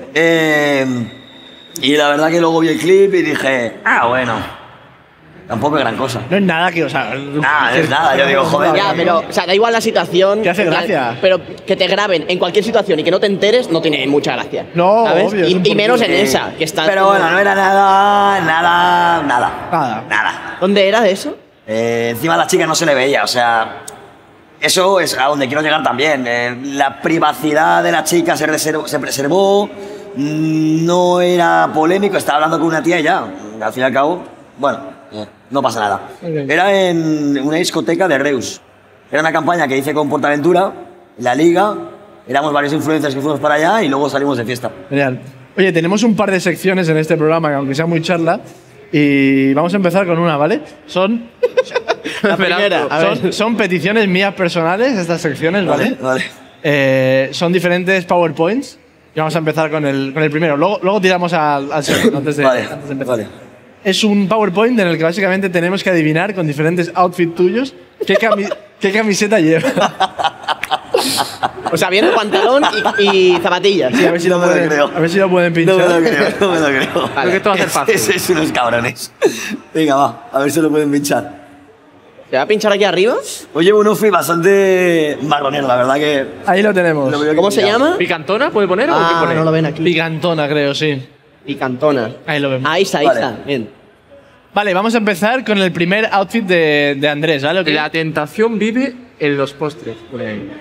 Y la verdad que luego vi el clip y dije, bueno, tampoco es gran cosa. No es nada que, o sea. Nada, es nada. Yo digo, joder. Ya, pero, o sea, da igual la situación. Te hace gracia. Pero que te graben en cualquier situación y que no te enteres no tiene mucha gracia. No, ¿sabes? obvio, es un Y menos en poquito. esa, que está. Pero bueno, no era nada. Nada. ¿Dónde era de eso? Encima a la chica no se le veía, o sea, eso es a donde quiero llegar también. La privacidad de la chica se preservó, no era polémico, estaba hablando con una tía y ya, al fin y al cabo, bueno, no pasa nada. Era en una discoteca de Reus, era una campaña que hice con Portaventura, la Liga, éramos varios influencers que fuimos para allá y luego salimos de fiesta. Genial. Oye, tenemos un par de secciones en este programa, que aunque sea muy charla, y vamos a empezar con una, ¿vale? Son La primera. A ver. son peticiones mías personales, estas secciones, ¿vale? Vale. Son diferentes PowerPoints. Y vamos a empezar con el primero. Luego tiramos al segundo, antes de empezar. Vale. Es un PowerPoint en el que básicamente tenemos que adivinar con diferentes outfits tuyos qué camiseta lleva. O sea, viene pantalón y zapatillas. Sí, a ver si No lo me lo pueden, creo. a ver si lo pueden No pinchar. me lo creo, no me lo creo. Creo que esto va a ser fácil. Es unos cabrones. Venga, va, a ver si lo pueden pinchar. ¿Se va a pinchar aquí arriba? Hoy llevo un outfit bastante marronero, la verdad que... Ahí lo tenemos. lo veo ¿Cómo que se pillado. llama? ¿Picantona puede poner o qué Ah, pone? no lo ven aquí. Picantona, creo, sí. Picantona. Ahí lo vemos. Ahí está, ahí Vale. está. Bien. Vale, vamos a empezar con el primer outfit de Andrés, ¿vale? ¿Ok? La tentación vive en los postres. Pone ahí.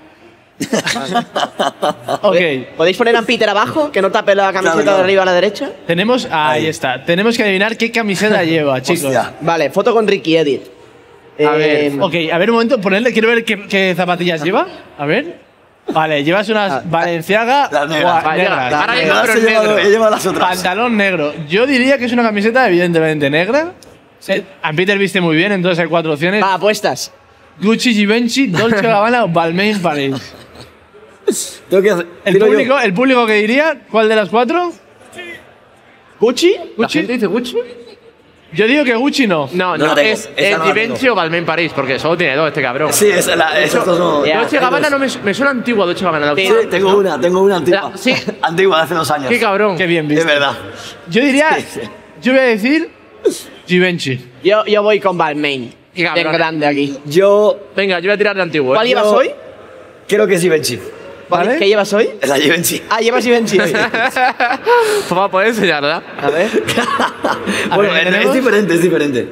Ok. ¿Podéis poner a Peter abajo, que no tape la camiseta Claro. de arriba a la derecha? Tenemos. Ahí está. Tenemos que adivinar qué camiseta lleva, chicos. Hostia. Vale, foto con Ricky Edit. A ver, Ok, a ver un momento, ponerle. Quiero ver qué zapatillas lleva. A ver. Vale, llevas unas Balenciaga Las negras. guau, negras. Ahora Yo yo las pero he en llevado, negro. he llevado las otras. Pantalón negro. Yo diría que es una camiseta evidentemente negra. A Peter viste muy bien, entonces hay 4 opciones. Va, apuestas. Gucci, Givenchy, Dolce Gabbana o Balmain Paris. Tengo que hacer... El público que diría, ¿cuál de las 4? ¿Gucci? ¿La ¿Gucci? gente dice Gucci? Yo digo que Gucci no. No, No no, la tengo. es Esa no la Givenchy tengo. o Balmain París, porque solo tiene 2 este cabrón. Sí, esos dos no... Ya. Dolce Gabbana no me suena antigua, Dolce Gabbana. Sí, tengo una antigua. Ya, sí. Antigua, de hace 2 años. Qué cabrón. Qué bien visto. Es verdad. Yo diría. Sí, sí. Yo voy a decir. Givenchy. Yo voy con Balmain. Qué De cabrón. grande aquí. Yo Venga, yo voy a tirar de antiguo. ¿Cuál ¿eh? llevas hoy? creo que es Givenchy. ¿Vale? ¿Qué llevas hoy? Es la Givenchy. Ah, llevas Givenchy hoy. Pues va a poder enseñarla. A ver. Bueno, ver, es ¿tenemos? diferente, es diferente.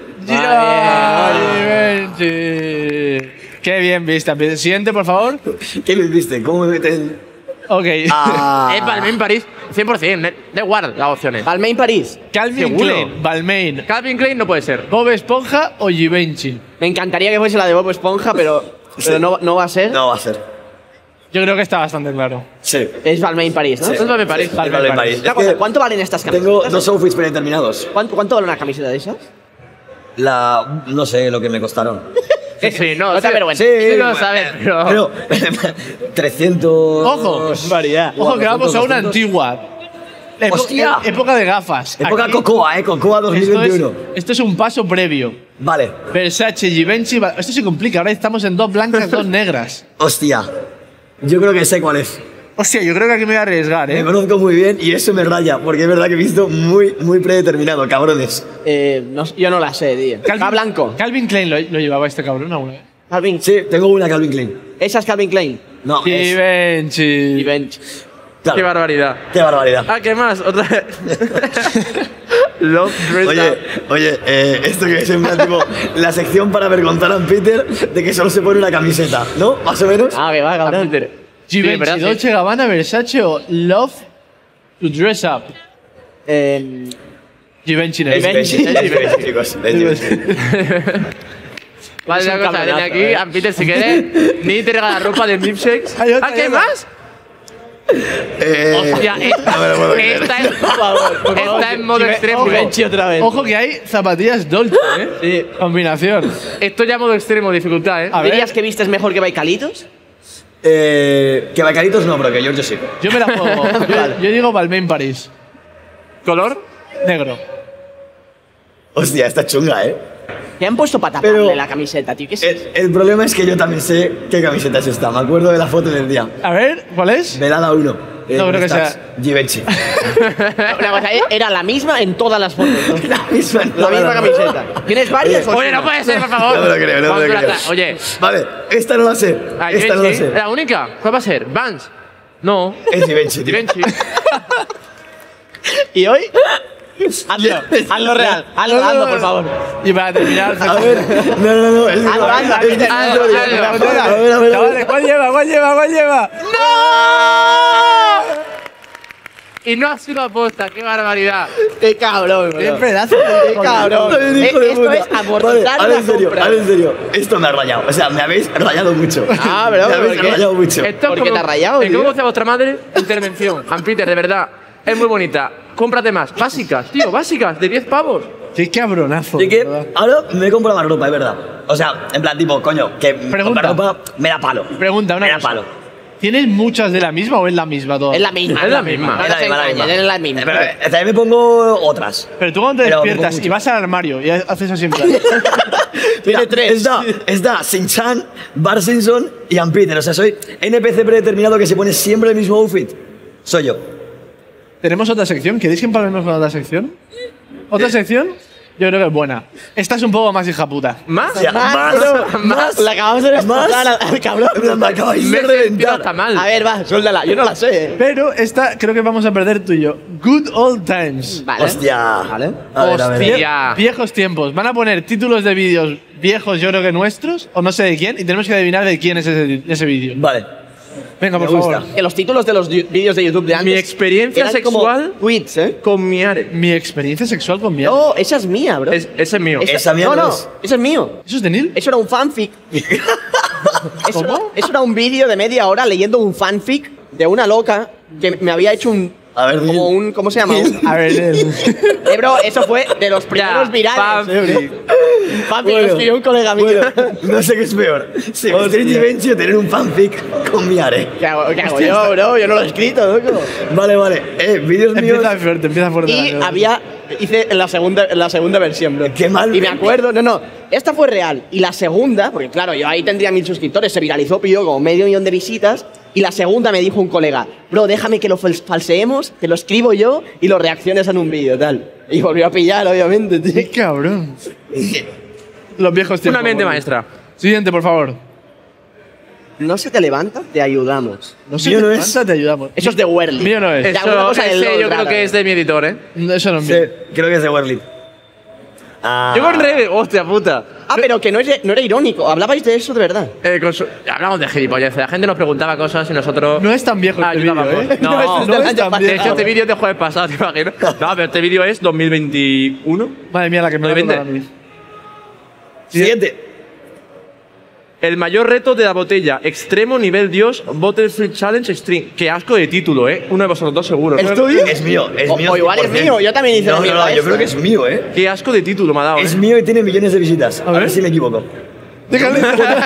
Givenchy. Qué bien vista. Siguiente, por favor. ¿Qué me viste? ¿Cómo me meten...? Ok. Ah. Es Balmain París, 100%. Da igual las opciones. Balmain París. Calvin ¿Seguro? Klein, Balmain, Calvin Klein no puede ser. Bob Esponja o Givenchy. Me encantaría que fuese la de Bob Esponja, pero no va a ser. No va a ser. Yo creo que está bastante claro. Sí. Es Balmain París, ¿no? Sí. Es Balmain París. Balmain París. Una Es cosa, que ¿cuánto valen estas camisetas? tengo 2 outfits predeterminados. ¿Cuánto vale una camiseta de esas? No sé lo que me costaron. Sí, no, No te avergüences. Sí lo sabes, pero... Pero 300... Ojo, Variedad. ojo que vamos a una 200. antigua. ¡Hostia! Época de gafas. Época Aquí, Cocoa, Cocoa esto 2021. esto es un paso previo. Vale. Versace, Givenchy. Esto se complica. Ahora estamos en 2 blancas, 2 negras. Hostia. Yo creo que sé cuál es. Hostia, yo creo que aquí me voy a arriesgar, Me ¿eh? conozco muy bien y eso me raya, porque es verdad que he visto muy predeterminado, cabrones. Yo no la sé, tío. Va blanco. Calvin Klein lo llevaba este cabrón alguna vez. Calvin. Sí, tengo una Calvin Klein. Esa es Calvin Klein. No, es... Givenchy. Givenchy. Claro. Qué barbaridad. Qué barbaridad. Ah, ¿qué más? Otra vez. Love Dress Oye, esto que es en plan tipo la sección para avergonzar a Peter de que solo se pone una camiseta, ¿no? Más o menos. Ah, que va, cabrón. Givenchy, verdad, sí. Dolce Gabbana, Versace o Love to Dress Up. Givenchy. ¿no? Givenchy. Es Givenchy, chicos. Es Givenchy. Vale, Es un una cosa, cabronazo, ven aquí, a Peter, si quieres, ni te regala ropa de milkshakes. Hay otra, ¿Ah, qué hay otra. más? Hostia, no me lo puedo creer. está en modo extremo. Givenchy otra vez. Ojo que hay zapatillas Dolce, ¿eh? Sí. Combinación. Esto ya modo extremo, dificultad, ¿eh? A ver. ¿Dirías que vistes mejor que Baicalitos? Que Bacaritos no, pero que Giorgio sí. Yo me la juego. Yo digo Balmain París. ¿Color? Negro. Hostia, está chunga, ¿eh? Te han puesto para taparle Pero- la camiseta, tío. ¿Qué es eso? El problema es que yo también sé qué camiseta es esta. Me acuerdo de la foto del día. A ver, ¿cuál es? Velada 1. No creo que Givenchy. Una cosa, era la misma en todas las fotos. ¿no? La misma, La misma camiseta. ¿Tienes varias? o Oye, es no una? puede ser, por favor. No me lo creo, no me lo ¿Cuánto creo. la- Oye, Vale, esta no la sé. ah, Esta no la Givenchy, sé. ¿la única? ¿Cuál va a ser? ¿Vans? No. Es Givenchy, tío. Givenchy. ¿Y hoy? Hazlo real. Hazlo, por favor. Y para terminar, A ver, no. Es Hazlo, hazlo, es hazlo, hazlo, hazlo. A ver. Chavales, ¿cuál lleva? Y no ha sido aposta, qué barbaridad. Qué cabrón, bro. ¡Qué pedazo! Qué cabrón. Ay, hijo de Esto puta. es amortizar Vale, la ahora en serio, compra. ahora en serio. Esto me ha rayado. O sea, me habéis rayado mucho. Ah, bro, Me habéis ¿por qué? rayado mucho. Esto es ¿Por qué como- te has rayado, ¿En tío? cómo conoce a vuestra madre? Intervención. Peter, de verdad. Es muy bonita. Cómprate más. Básicas, tío, básicas, de 10 pavos. ¡Qué cabronazo! Así de que verdad. ahora me compro más ropa, es verdad. O sea, en plan, tipo, coño, que Pregunta. comprar ropa me da palo. Pregunta, una Me da cosa. palo. ¿Tienes muchas de la misma o es la misma todas? Es la misma. Es la misma. No Es la te misma, la engañes, misma. es la misma. Pero también me pongo otras. Pero tú cuando te Pero me despiertas pongo y vas al armario y haces así en plan. Tiene tres. Está Shin-Chan, Bart Simpson y Ann Peter. O sea, soy NPC predeterminado que se pone siempre el mismo outfit. Soy yo. Tenemos otra sección. ¿Queréis que empalmemos con otra sección? ¿Otra sección? Yo creo que es buena. Esta es un poco más hija puta. ¿Más? O sea, más. La acabamos de explotar al cabrón. En plan, me acabáis Me de he sentido reventar. hasta mal. A ver, va, suéltala. Yo no la sé. Pero esta creo que vamos a perder tú y yo. Good old times. Vale. Hostia. Vale. A ver, a ver. Hostia. Viejos tiempos. Van a poner títulos de vídeos viejos, yo creo que nuestros, o no sé de quién, y tenemos que adivinar de quién es ese vídeo. Vale. Venga, por Me gusta. favor. Que los títulos de los vídeos de YouTube de antes. Mi experiencia eran como sexual tweets, ¿eh? con mi are. Mi experiencia sexual con mi arte. No, esa es mía, bro. Ese es mío. Esa mía no, no no, es. ese es mío. ¿Eso es de Neil? Eso era un fanfic. Eso era un vídeo de media hora leyendo un fanfic de una loca que me había hecho un. A ver, como un. ¿Cómo se llama? A ver, Neil. Bro, eso fue de los primeros Ya, virales. fanfic. Fanfic, lo escribió un colega mío. Bueno, no sé qué es peor. Si vestir Givenchy o tener un fanfic con mi are. ¿Qué hago yo, bro? Yo no lo he escrito, loco. Vale, vale. Vídeos míos. Empieza fuerte. Y la cosa. hice la segunda versión, bro. Qué mal. Y me acuerdo, no, esta fue real. Y la segunda, porque claro, yo ahí tendría 1000 suscriptores, se viralizó, pidió como medio millón de visitas. Y la segunda me dijo un colega, bro, déjame que lo falseemos, te lo escribo yo y lo reacciones en un vídeo, tal. Y volvió a pillar, obviamente, tío. ¡Qué cabrón! Los viejos tiempos. Una mente bueno. maestra. Siguiente, por favor. No se te levanta, te ayudamos. No sé, Mío no te es. levanta, te ayudamos. Eso es de Werly. Mío no es. Ya, alguna cosa del Ese LOL, yo creo rara. que es de mi editor, ¿eh? No, eso no es Sí, mío. creo que es de Werly. Ah, Yo con Rebe, hostia puta. Ah, pero que no era irónico. Hablabais de eso de verdad. Hablamos de gilipolleces. La gente nos preguntaba cosas y nosotros. No es tan viejo este vídeo, ayudábamos. ¿eh? No, no es tan de viejo. hecho, este vídeo es de jueves pasado, ¿te imaginas? No, pero este vídeo es 2021. Madre mía, la que me ¿Lo da vende? a mí. Siguiente. El mayor reto de la botella. Extremo nivel Dios. Battlefield Challenge Extreme. Qué asco de título, ¿eh? Uno de vosotros dos seguro. ¿El ¿no? tuyo? Es mío, es O- mío. o igual es 100%. mío, yo también hice no, la no, misma yo esta. creo que es mío, ¿eh? Qué asco de título me ha dado. Es ¿eh? mío y tiene millones de visitas. A ver si me equivoco. Déjale.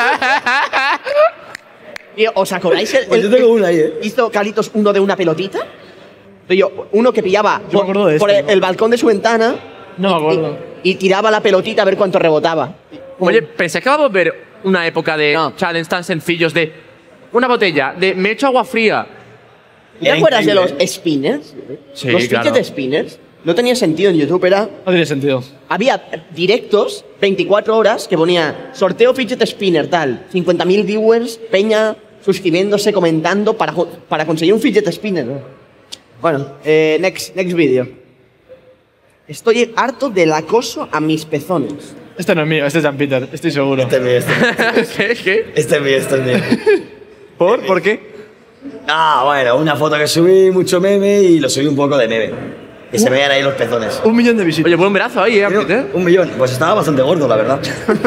Tío, ¿os acordáis? Pues yo tengo una ahí, ¿eh? ¿Hizo Calitos uno de una pelotita? Tío, uno que pillaba Yo me acuerdo de por este, el balcón de su ventana No me acuerdo. y tiraba la pelotita a ver cuánto rebotaba. Oye, pensé que vamos a ver una época de No. challenge tan sencillos de una botella, de me echo agua fría. ¿Te Era acuerdas de los increíble, spinners? Sí, los claro. fidget spinners. No tenía sentido en YouTube, era. No tiene sentido. Había directos, 24 horas, que ponía sorteo fidget spinner, tal. 50.000 viewers, peña suscribiéndose, comentando para conseguir un fidget spinner. Bueno, next video. Estoy harto del acoso a mis pezones. Este no es mío, este es Jan Peter, estoy seguro. Este es mío, ¿Qué? este es mío, este es mío. ¿Por qué? Ah, bueno, una foto que subí, mucho meme y lo subí un poco de meme. Que se vean ahí los pezones. 1 millón de visitas. Oye, buen brazo ahí, ¿eh? Pero, Peter? 1 millón. Pues estaba bastante gordo, la verdad.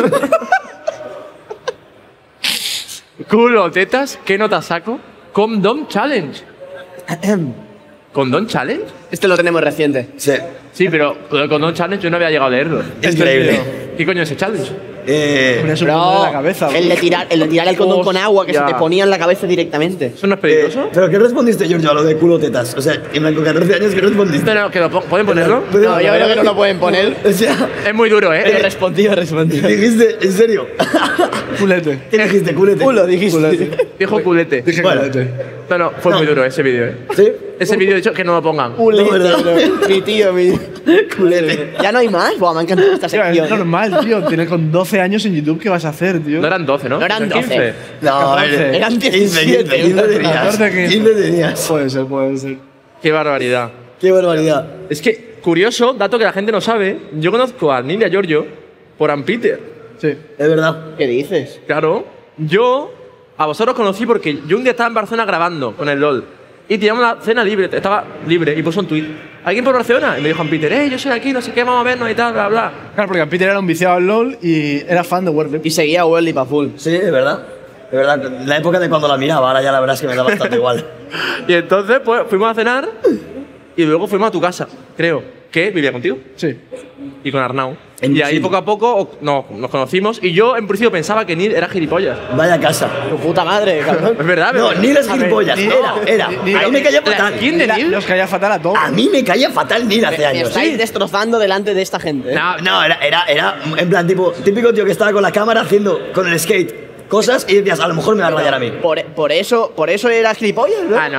Culo, tetas, ¿qué nota saco? Condom Challenge. ¿Condom Challenge? Este lo tenemos reciente. Sí. Sí, pero lo de Condom Challenge yo no había llegado a leerlo. Es increíble. ¿Qué coño es ese challenge? Ponía su Bro, condón en la cabeza. el de tirar el condón con agua que se te ponía en la cabeza directamente. ¿Eso no es peligroso? ¿Pero qué respondiste, Giorgio, a lo de culo tetas? O sea, en blanco 14 años, ¿qué respondiste? No, que ¿pueden ponerlo? No, yo creo que no lo pueden poner. O sea, Es muy duro, ¿eh? Pero respondí. dijiste, ¿en serio? Culete. ¿Qué dijiste, culete? Culo, dijiste. Viejo culete. Dije Bueno. culete. No, fue muy duro ese vídeo, ¿eh? ¿Sí? Ese vídeo, de hecho, que no lo pongan. Culete, ¿verdad? bro. Mi tío, Culete. ¿Ya no hay más? Buah, me ha encantado esta Tío, sección. es normal, tío. Tienes con 12 años en YouTube, ¿qué vas a hacer, tío? No eran 12, ¿no? No eran 12. 15. No, 14. Eran 15 17. tenías. 14 que- 15 tenías. Puede ser, puede ser. Qué barbaridad. Qué barbaridad. Es que, curioso, dato que la gente no sabe, yo conozco a Neil y a Giorgio por Ampeter. Sí. Es verdad. ¿Qué dices? Claro, yo a vosotros conocí porque yo un día estaba en Barcelona grabando con el LOL y teníamos la cena libre, estaba libre y puso un tweet. ¿Alguien por Barcelona? Y me dijo Ampeter, yo soy aquí, no sé qué, vamos a vernos y tal, bla, bla. Claro, porque Peter era un viciado al LOL y era fan de Warcraft. Y seguía a Welly pa' full. Sí, es verdad. Es verdad. La época de cuando la miraba, ahora ya la verdad es que me da bastante igual. Y entonces, pues, fuimos a cenar y luego fuimos a tu casa, creo, que vivía contigo Sí. y con Arnau. En Y ahí sí. poco a poco nos conocimos y yo en principio pensaba que Neil era gilipollas. Vaya casa. Tu puta madre, cabrón. Es verdad, No, ¿verdad? Neil es gilipollas. Neil- Era. Neil- A mí me caía fatal. ¿Quién de Neil? Los caía fatal a todos. A mí me caía fatal Neil hace Me años. estáis destrozando delante de esta gente. No, No, era en plan típico tío que estaba con la cámara haciendo con el skate cosas y decías, a lo mejor me va a rayar a mí. Por eso eras gilipollas, ¿no? Ah, no.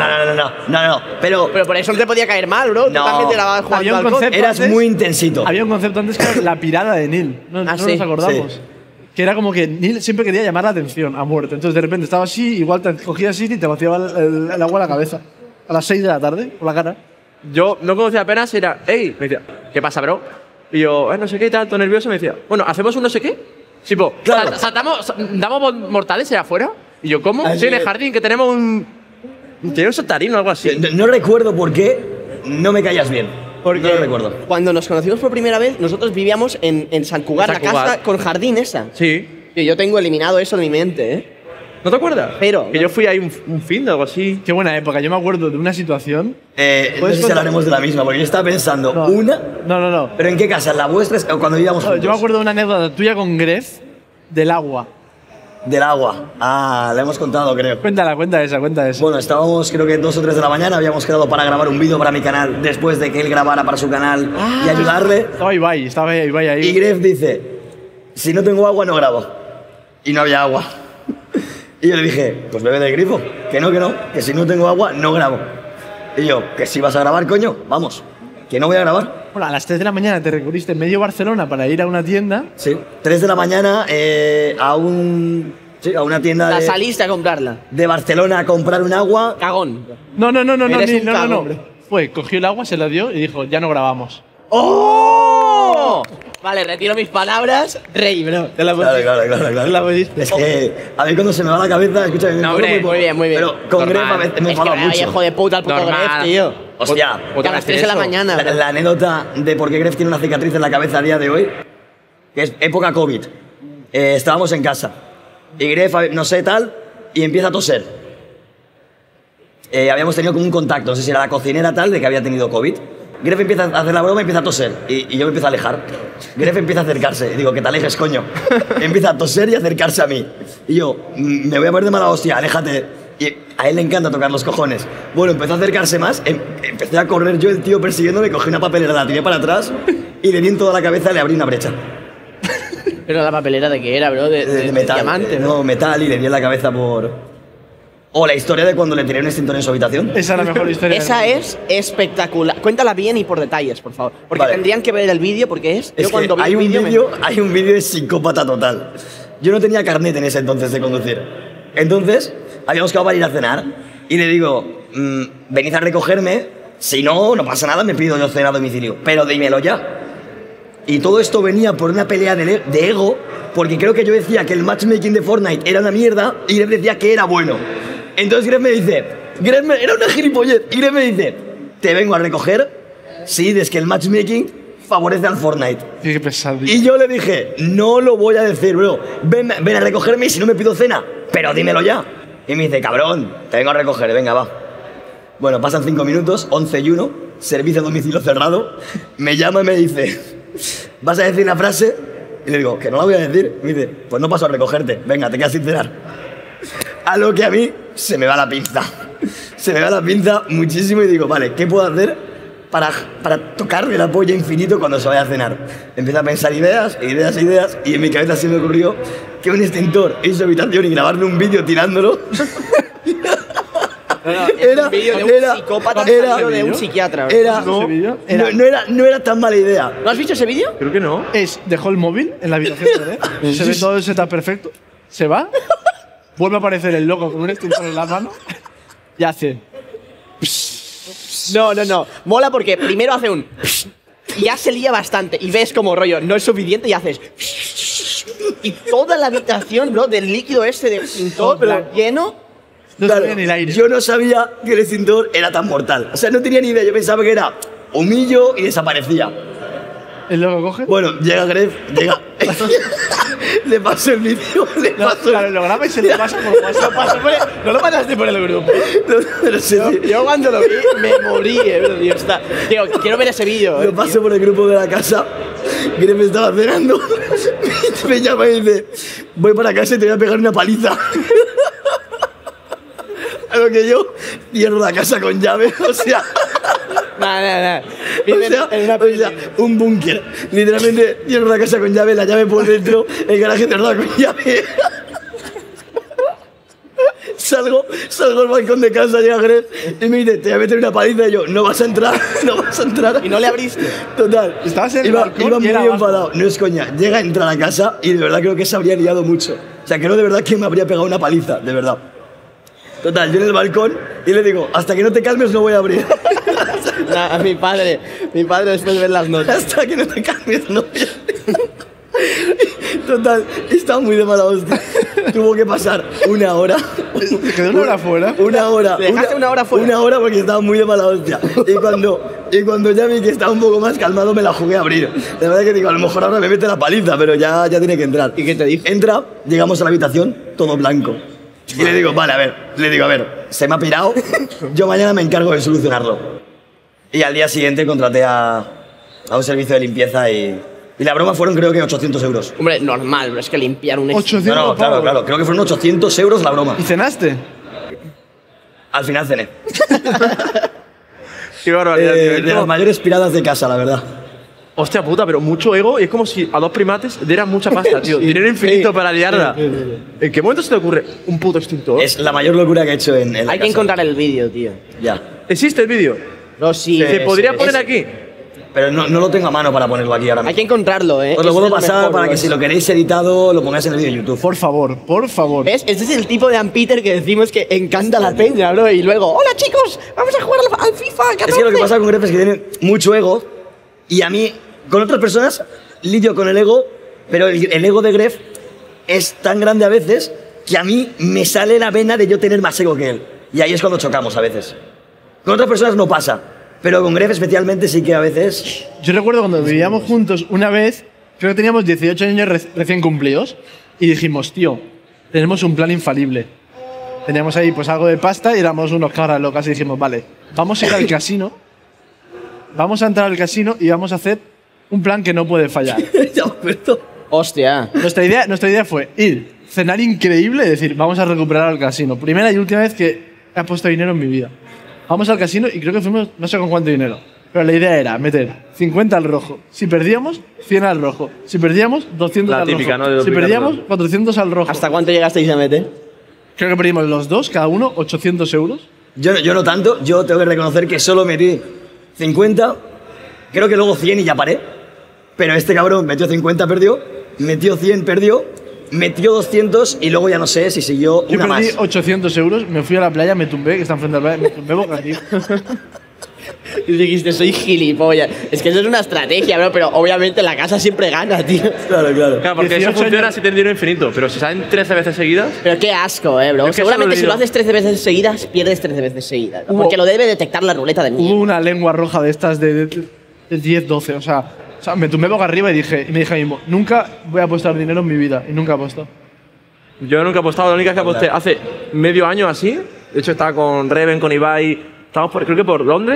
No. Pero Pero por eso no te podía caer mal, bro. Tú No. también te la vas jugando Había un al COD. concepto- eras Entonces, muy intensito. Había un concepto antes que era la pirada de Neil. No sí, nos acordamos. sí. Que era como que Neil siempre quería llamar la atención a muerte. Entonces de repente estaba así, igual te cogía así y te vaciaba el agua a la cabeza. A las 6 de la tarde, por la cara. Yo no conocía apenas y era, hey, me decía, ¿qué pasa, bro? Y yo, no sé qué, tal, todo nervioso, me decía, bueno, ¿hacemos un no sé qué? Tipo, Claro. ¿damos mortales allá afuera? Y yo, ¿cómo? Así Sí, en el es. jardín, que tenemos un saltarín o algo así. No recuerdo por qué no me caías bien. No lo recuerdo. Cuando nos conocimos por primera vez, nosotros vivíamos en San Cugat, En la Sant Cugat. casa con jardín esa. Sí. Que yo tengo eliminado eso de mi mente, ¿eh? ¿No te acuerdas? Pero- Que yo fui ahí un fin de algo así. Qué buena época. Yo me acuerdo de una situación. No sé si contar? hablaremos de la misma, porque yo estaba pensando, No, una. No. ¿Pero en qué casa? ¿En la vuestra? ¿O cuando vivíamos juntos? Yo me acuerdo de una anécdota tuya con Gref del agua. Del agua. Ah, la hemos contado, creo. Cuenta esa. Bueno, estábamos creo que 2 o 3 de la mañana, habíamos quedado para grabar un vídeo para mi canal, después de que él grabara para su canal y ayudarle. Estaba Ibai ahí. Y Gref dice, si no tengo agua no grabo. Y no había agua. Y yo le dije, pues bebe del grifo. Que no, que si no tengo agua no grabo. Y yo, que si vas a grabar, coño, vamos. Que no voy a grabar. Bueno, a las 3 de la mañana te recorriste medio Barcelona para ir a una tienda. Sí. 3 de la mañana a una tienda La saliste a comprarla. de Barcelona a comprar un agua. Cagón. No. Eres un No. cagón. Fue, cogió el agua, se la dio y dijo, ya no grabamos. ¡Oh! Vale, retiro mis palabras. Rey, bro. Te la Claro. la pediste. Es que a mí cuando se me va la cabeza, escucha, me No, enfado hombre, muy bien, muy bien. Pero con Gref a Normal. veces me Es que enfado vaya mucho. hijo de puta el puto Normal. Gref, tío. Hostia, Que a las 3 de la mañana. la, bro. la anécdota de por qué Gref tiene una cicatriz en la cabeza a día de hoy, que es época COVID. Estábamos en casa y Gref, no sé, tal, y empieza a toser. Habíamos tenido como un contacto, no sé si era la cocinera tal, de que había tenido COVID. Gref empieza a hacer la broma y empieza a toser. Y yo me empiezo a alejar. Gref empieza a acercarse. Y digo, que te alejes, coño. Empieza a toser y a acercarse a mí. Y yo, me voy a poner de mala hostia, aléjate. Y a él le encanta tocar los cojones. Bueno, empezó a acercarse más. Empecé a correr yo, el tío persiguiéndome, cogí una papelera, la tiré para atrás y le di en toda la cabeza y le abrí una brecha. Pero la papelera de qué era, bro, de metal. diamante, bro. No, metal y le di en la cabeza por... O la historia de cuando le tiré un extintor en su habitación. Esa es la mejor historia. Esa es espectacular. Cuéntala bien y por detalles, por favor. Porque Vale. tendrían que ver el vídeo porque es. Es Yo cuando que vi el vídeo. hay un vídeo de psicópata total. Yo no tenía carnet en ese entonces de conducir. Entonces, habíamos quedado para ir a cenar y le digo, venid a recogerme, si no, no pasa nada, me pido yo cena a domicilio, pero dímelo ya. Y todo esto venía por una pelea de ego, porque creo que yo decía que el matchmaking de Fortnite era una mierda y Gref decía que era bueno. Entonces Gref me dice, era una gilipollez, y Gref me dice, te vengo a recoger si dices que el matchmaking favorece al Fortnite. Qué pesadilla. Y yo le dije, no lo voy a decir, bro. Ven a recogerme y si no me pido cena. Pero dímelo ya. Y me dice, cabrón, te vengo a recoger, venga, va. Bueno, pasan 5 minutos, 11:01, servicio a domicilio cerrado. Me llama y me dice, vas a decir una frase Y le digo, que no la voy a decir. Y me dice, pues no paso a recogerte. Venga, te quedas sin cenar. A lo que a mí se me va la pinza. Se me va la pinza muchísimo y digo, vale, ¿qué puedo hacer para tocarle la polla infinito cuando se vaya a cenar? Empiezo a pensar ideas, y en mi cabeza se me ocurrió que un extintor en su habitación y grabarle un vídeo tirándolo. Es un vídeo de un psicópata salido de un psiquiatra. No era tan mala idea. ¿No has visto ese vídeo? Creo que no. Dejó el móvil en la habitación, ¿eh? Se ve todo el setup perfecto. Se va. Vuelve a aparecer el loco con un extintor en la mano. Y hace. No. Mola porque primero hace un. Y ya se lía bastante. Y ves como rollo, no es suficiente y haces. Y toda la habitación, bro, del líquido ese de extintor lleno. No Claro, sabía ni el aire. yo no sabía que el extintor era tan mortal. O sea, no tenía ni idea. Yo pensaba que era humillo y desaparecía. El loco coge. Bueno, llega Gref, llega. Le paso el vídeo, le paso. Claro, lo graba y se le pasa por WhatsApp. ¿No lo pasaste por el grupo? No sé si. Yo cuando lo vi me morí, bro. Tío, tío, quiero ver ese vídeo. Lo paso por el grupo de la casa. Gref estaba cenando. Me llama y dice: voy para casa y te voy a pegar una paliza. A lo que yo cierro la casa con llave, o sea. O sea, un búnker. Literalmente cierro la casa con llave, la llave por dentro, el garaje cerrado con llave. Salgo al balcón de casa, llega Gref y me dice, te voy a meter una paliza. Y yo, no vas a entrar. ¿Y no le abriste? Total. Estabas en el iba balcón y muy era abajo. enfadado. No es coña. Llega a entrar a casa y de verdad creo que se habría liado mucho. O sea, creo de verdad que me habría pegado una paliza, de verdad. Total, yo en el balcón y le digo, hasta que no te calmes no voy a abrir. A mi padre después de ver las notas. Hasta que no te calmes no voy a abrir. Total, estaba muy de mala hostia. Tuvo que pasar una hora. ¿Te quedó una hora fuera? Una hora. ¿Te dejaste una hora fuera? Una hora porque estaba muy de mala hostia. Y cuando ya vi que estaba un poco más calmado, me la jugué a abrir. La verdad que digo, a lo mejor ahora me mete la paliza, pero ya tiene que entrar. ¿Y qué te dijo? Entra, llegamos a la habitación, todo blanco. Y le digo, vale, a ver, se me ha pirado, yo mañana me encargo de solucionarlo. Y al día siguiente contraté a un servicio de limpieza y la broma fueron creo que 800 euros. Hombre, normal, pero es que limpiar un 800 No, pavos. claro, creo que fueron 800 euros la broma. ¿Y cenaste? Al final cené. Qué barbaridad. De las mayores piradas de casa, la verdad. Hostia puta, pero mucho ego y es como si a dos primates dieran mucha pasta, tío. Dinero infinito para liarla. ¿En qué momento se te ocurre un puto extintor? Es la mayor locura que he hecho en la Hay que casa. encontrar el vídeo, tío. Ya. ¿Existe el vídeo? No, sí. ¿Se podría poner Es- aquí? Pero no lo tengo a mano para ponerlo aquí ahora Hay mismo. que encontrarlo, ¿eh? Os lo Ese puedo es el pasar mejor, para bro. que si lo queréis editado lo pongáis en el vídeo de YouTube. Por favor. ¿Ves? Este es el tipo de Ampeter que decimos que encanta la peña, bro. Y luego, hola chicos, vamos a jugar al FIFA 14. Es que lo que pasa con Gref es que tiene mucho ego y a mí, con otras personas, lidio con el ego, pero el ego de Gref es tan grande a veces que a mí me sale la vena de yo tener más ego que él. Y ahí es cuando chocamos a veces. Con otras personas no pasa, pero con Gref especialmente sí que a veces... Yo recuerdo cuando vivíamos juntos una vez, creo que teníamos 18 años recién cumplidos, y dijimos, tío, tenemos un plan infalible. Teníamos ahí pues algo de pasta y éramos unos cabras locas y dijimos, vale, vamos a ir al casino, vamos a entrar al casino y vamos a hacer un plan que no puede fallar. Ya me acuerdo. Hostia. Nuestra idea fue ir, cenar increíble y decir, vamos a recuperar al casino. Primera y última vez que he puesto dinero en mi vida. Vamos al casino y creo que fuimos no sé con cuánto dinero. Pero la idea era meter 50 al rojo. Si perdíamos, 100 al rojo. Si perdíamos, 200 La al típica, rojo. ¿no? De Si duplicar perdíamos, todo. 400 al rojo. ¿Hasta cuánto llegasteis a meter? Creo que perdimos los dos, cada uno, 800 euros. Yo no tanto, yo tengo que reconocer que solo metí 50, creo que luego 100 y ya paré. Pero este cabrón metió 50, perdió, metió 100, perdió, metió 200 y luego ya no sé si siguió Yo una perdí más. 800 euros, me fui a la playa, me tumbé, que está enfrente de la playa, me tumbé boca arriba. Y dijiste, soy gilipollas. Es que eso es una estrategia, bro, pero obviamente la casa siempre gana, tío. Claro. Claro, porque eso 18 funciona años. si tienes dinero infinito, pero si salen 13 veces seguidas. Pero qué asco, bro. Es que Seguramente eso si lo lo digo. haces 13 veces seguidas, pierdes 13 veces seguidas. ¿no? Hubo- Porque lo debe detectar la ruleta de Hubo mierda. una lengua roja de estas de 10, 12, o sea, me tumbé boca arriba y me dije mismo, nunca voy a apostar dinero en mi vida, y nunca apuesto. Yo nunca he apostado, la única vez que aposté hace medio año así. De hecho, estaba con Reven, con Ibai. Estábamos creo que por Londres.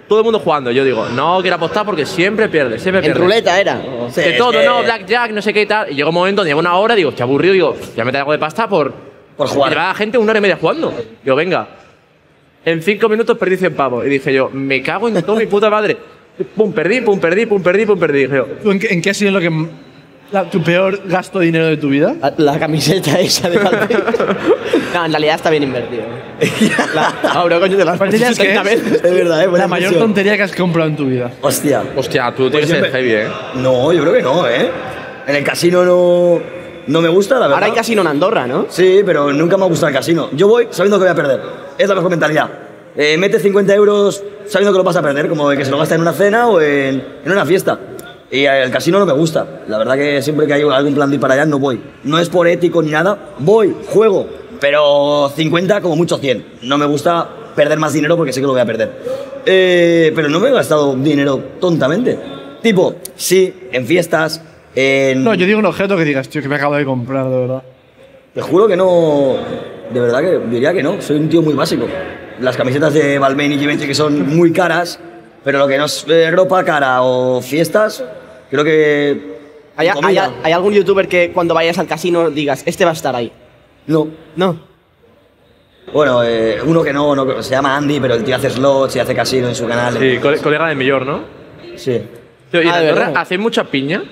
todo el mundo jugando. Yo digo, no quiero apostar porque siempre pierde, siempre En pierde. ruleta era. Sí, De es todo, que- no, blackjack, no sé qué y tal. Y llega un momento donde llevo una hora, digo, estoy aburrido, digo, ya me algo de pasta por jugar. Y llevaba la gente 1 hora y media jugando. Digo, venga. En 5 minutos perdí 100 pavos. Y dije yo, me cago en toda mi puta madre. Pum, perdí, pum, perdí, pum, perdí, pum, perdí. Dije yo, ¿Tú en qué ha sido lo que tu peor gasto de dinero de tu vida? La camiseta esa de Valverde. No, en realidad está bien invertido. Ahora, coño, te las ¿Cuál dirías que 70 es veces. Es verdad, buena la mayor inversión. tontería que has comprado en tu vida? Hostia. hostia, tú tienes que ser heavy, No, yo creo que no, ¿eh? En el casino no me gusta, la verdad. Ahora hay casino en Andorra, ¿no? Sí, pero nunca me ha gustado el casino. Yo voy sabiendo que voy a perder. Es la mejor mentalidad. Mete 50 euros sabiendo que lo vas a perder, como de que se lo gasta en una cena o en una fiesta. Y el casino no me gusta. La verdad que siempre que hay algún plan de ir para allá no voy. No es por ético ni nada. Voy, juego, pero 50 como mucho 100. No me gusta perder más dinero porque sé que lo voy a perder. Pero no me he gastado dinero tontamente. Tipo, sí, en fiestas, en... No, yo digo un objeto que digas, tío, que me acabo de comprar, de verdad. Te juro que no. De verdad que diría que no. Soy un tío muy básico. Las camisetas de Balmain y Givenchy que son muy caras, pero lo que no es ropa cara o fiestas, creo que. ¿Hay algún youtuber que cuando vayas al casino digas, este va a estar ahí? No. No. Bueno, uno que no, se llama Andy, pero el tío hace slots y hace casino en su canal. Sí, colega de Millor, ¿no? Sí. Tío, ¿y en Ah, de Andorra verdad. hacéis mucha piña?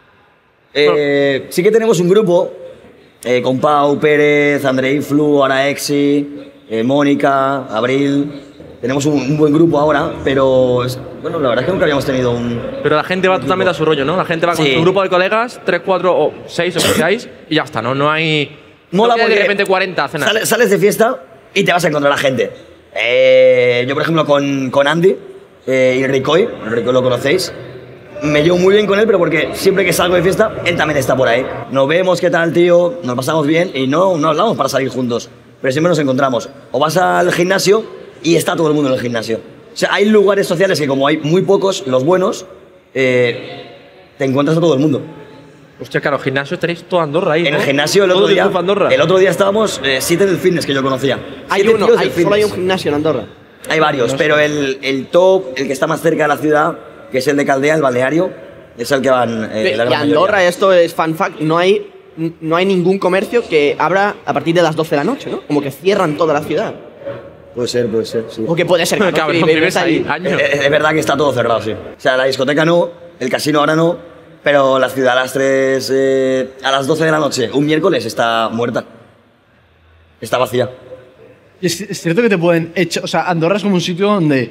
Sí que tenemos un grupo con Pau, Pérez, Andrei Flu, ahora Exi, Mónica, Abril. Tenemos un buen grupo ahora, pero bueno, la verdad es que nunca habíamos tenido un. Pero la gente va totalmente a su rollo, ¿no? La gente va con Sí. su grupo de colegas, 3, 4 o 6 o 6 y ya está, ¿no? No hay. Mola no hay porque de repente 40 a cenar. Sales de fiesta y te vas a encontrar a la gente. Yo, por ejemplo, con Andy y Ricoy lo conocéis, me llevo muy bien con él, pero porque siempre que salgo de fiesta, él también está por ahí. Nos vemos, qué tal, tío, nos pasamos bien y no hablamos para salir juntos, pero siempre nos encontramos. O vas al gimnasio y está todo el mundo en el gimnasio. O sea, hay lugares sociales que como hay muy pocos, los buenos, te encuentras a todo el mundo. Hostia, claro, gimnasio tenéis toda Andorra ahí, En ¿no? el gimnasio el Todo otro día, YouTube Andorra. el otro día estábamos 7 del fitness que yo conocía. Hay 7 uno, tíos del solo hay un fitness. gimnasio en Andorra. Hay varios, pero el top, el que está más cerca de la ciudad, que es el de Caldea, el balneario, es el que van la Y gran Andorra, mayoría. esto es fan fact, no hay ningún comercio que abra a partir de las 12 de la noche, ¿no? Como que cierran toda la ciudad. Puede ser, sí. O que puede ser, claro, Cabrón, que vives ahí años. Es verdad que está todo cerrado, sí. O sea, la discoteca no, el casino ahora no, pero la ciudad a las 3, a las 12 de la noche, un miércoles, está muerta. Está vacía. Y es cierto que te pueden echar. O sea, Andorra es como un sitio donde.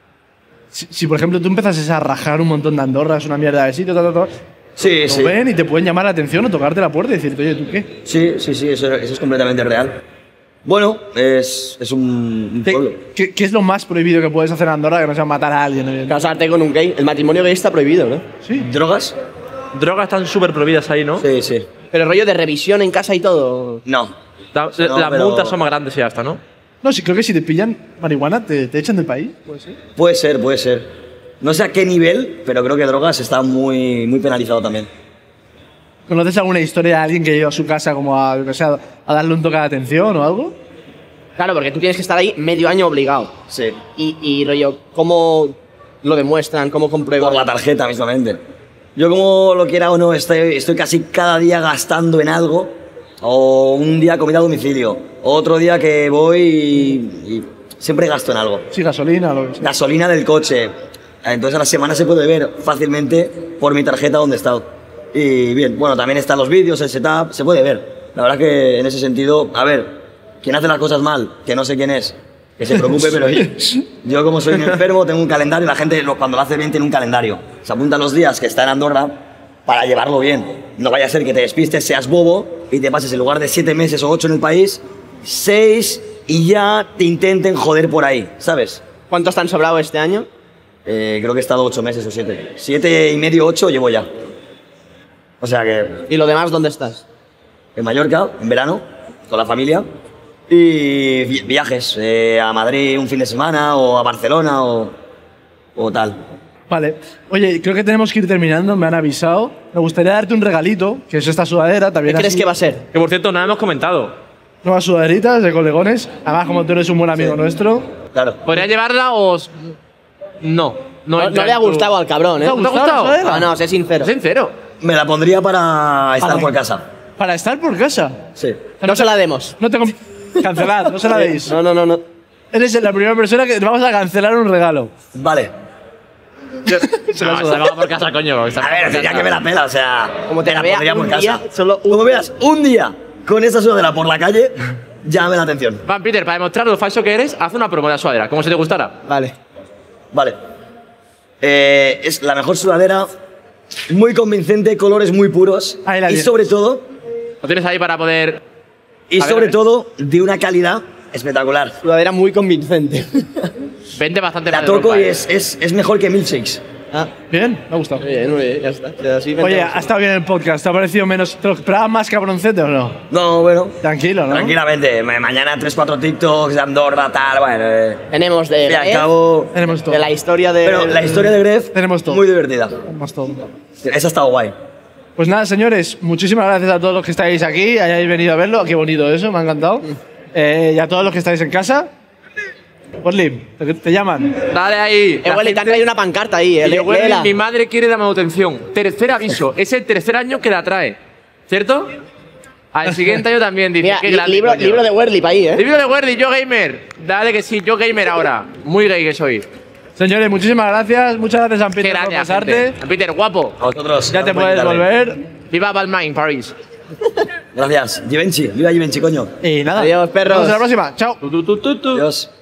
Si por ejemplo tú empezases a rajar un montón de Andorra, es una mierda de sitio, Sí, lo ven y te pueden llamar la atención o tocarte la puerta y decirte, oye, ¿tú qué? Sí, eso es completamente real. Bueno, es un pueblo. ¿Qué es lo más prohibido que puedes hacer en Andorra que no sea matar a alguien? evidentemente? Casarte con un gay. El matrimonio gay está prohibido, ¿no? Sí. ¿Drogas? Drogas están súper prohibidas ahí, ¿no? Sí. Pero rollo de revisión en casa y todo. No. Las pero- multas son más grandes y ya está, ¿no? No, sí, creo que si te pillan marihuana te echan del país. Puede ser. Puede ser. No sé a qué nivel, pero creo que drogas está muy penalizado también. ¿Conoces alguna historia de alguien que ha ido a su casa como a, yo qué sé, a darle un toque de atención o algo? Claro, porque tú tienes que estar ahí medio año obligado. Sí. Y rollo, ¿cómo lo demuestran? ¿Cómo comprueban? Por la tarjeta mismamente. Yo como lo quiera o no, estoy casi cada día gastando en algo. O un día comida a domicilio. Otro día que voy y siempre gasto en algo. Sí, gasolina o lo que sea. Gasolina del coche. Entonces a la semana se puede ver fácilmente por mi tarjeta dónde he estado. Y bien, bueno, también están los vídeos, el setup, se puede ver. La verdad que en ese sentido, a ver, quien hace las cosas mal, que no sé quién es, que se preocupe, pero yo como soy un enfermo tengo un calendario y la gente cuando lo hace bien tiene un calendario. Se apunta los días que está en Andorra para llevarlo bien. No vaya a ser que te despistes, seas bobo y te pases en lugar de 7 meses o 8 en el país, 6 y ya te intenten joder por ahí, ¿sabes? ¿Cuántos te han sobrado este año? Creo que he estado 8 meses o 7. 7 y medio, 8 llevo ya. O sea que ¿Y lo demás dónde estás? en Mallorca, en verano, con la familia. Y viajes a Madrid un fin de semana o a Barcelona o tal. Vale. Oye, creo que tenemos que ir terminando, me han avisado. Me gustaría darte un regalito, que es esta sudadera. ¿Qué También crees así, que va a ser? Que por cierto, nada hemos comentado. Nuevas sudaderitas de colegones. Además, como tú eres un buen amigo nuestro. Claro. ¿Podría llevarla o No. No entra le ha en tu- gustado al cabrón, ¿eh? ¿No te ha gustado? No, no, sé sincero. Sincero. Me la pondría para estar por casa. Para estar por casa. Sí. No se la demos. No te cancelad, no se la deis. No. Eres la primera persona que vamos a cancelar un regalo. Vale. Se la va por casa, coño. A ver, ya que me la pela, o sea. Como te me la vea pondría por un casa. día, solo un Como veas un día con esa sudadera por la calle, llame la atención. Van, Peter, para demostrar lo falso que eres, haz una promo de la sudadera, como si te gustara. Vale. Vale. Es la mejor sudadera, muy convincente, colores muy puros. Ahí la Y tienes. sobre todo, Lo tienes ahí para poder. y A ver, sobre a ver. todo, de una calidad espectacular. Sudadera muy convincente. Vende bastante La más de toco ropa, y es mejor que Milkshakes. Ah, Bien, me ha gustado. muy bien, ya está. Ya así Oye, vendemos. ha estado bien el podcast. ¿Te ha parecido menos? ¿Te lo esperabas más cabroncete o no? No, bueno. Tranquilo, ¿no? Tranquilamente. Mañana 3-4 TikToks de Andorra, tal, bueno. Tenemos de Y al Gref, cabo. Tenemos todo. de la historia de. Pero la historia de Gref, Tenemos todo. muy divertida. Tenemos todo. Esa ha estado guay. Pues nada, señores, muchísimas gracias a todos los que estáis aquí, hayáis venido a verlo. Qué bonito eso, me ha encantado. Y a todos los que estáis en casa. Orly, te llaman. Dale ahí. La Igual te han gente- traído una pancarta ahí, Y yo, Wendy, léela. mi madre quiere la manutención. Tercer aviso. Es el tercer año que la trae. ¿Cierto? Al siguiente año también dice. Mira, qué grande, libro, coño. libro de Werlip ahí, ¿eh? Libro de Werdy, yo gamer. Dale que sí, yo gamer ahora. Muy gay que soy. Señores, muchísimas gracias. Muchas gracias, San Qué Peter, por gracias, pasarte. gente. Peter, guapo. A vosotros. Ya te gracias por puedes invitarme. volver. Viva Balmain, París. Gracias. Givenchy. Viva Givenchy, coño. Y nada. Adiós, perros. Nos vemos en la próxima. Chao. Adiós.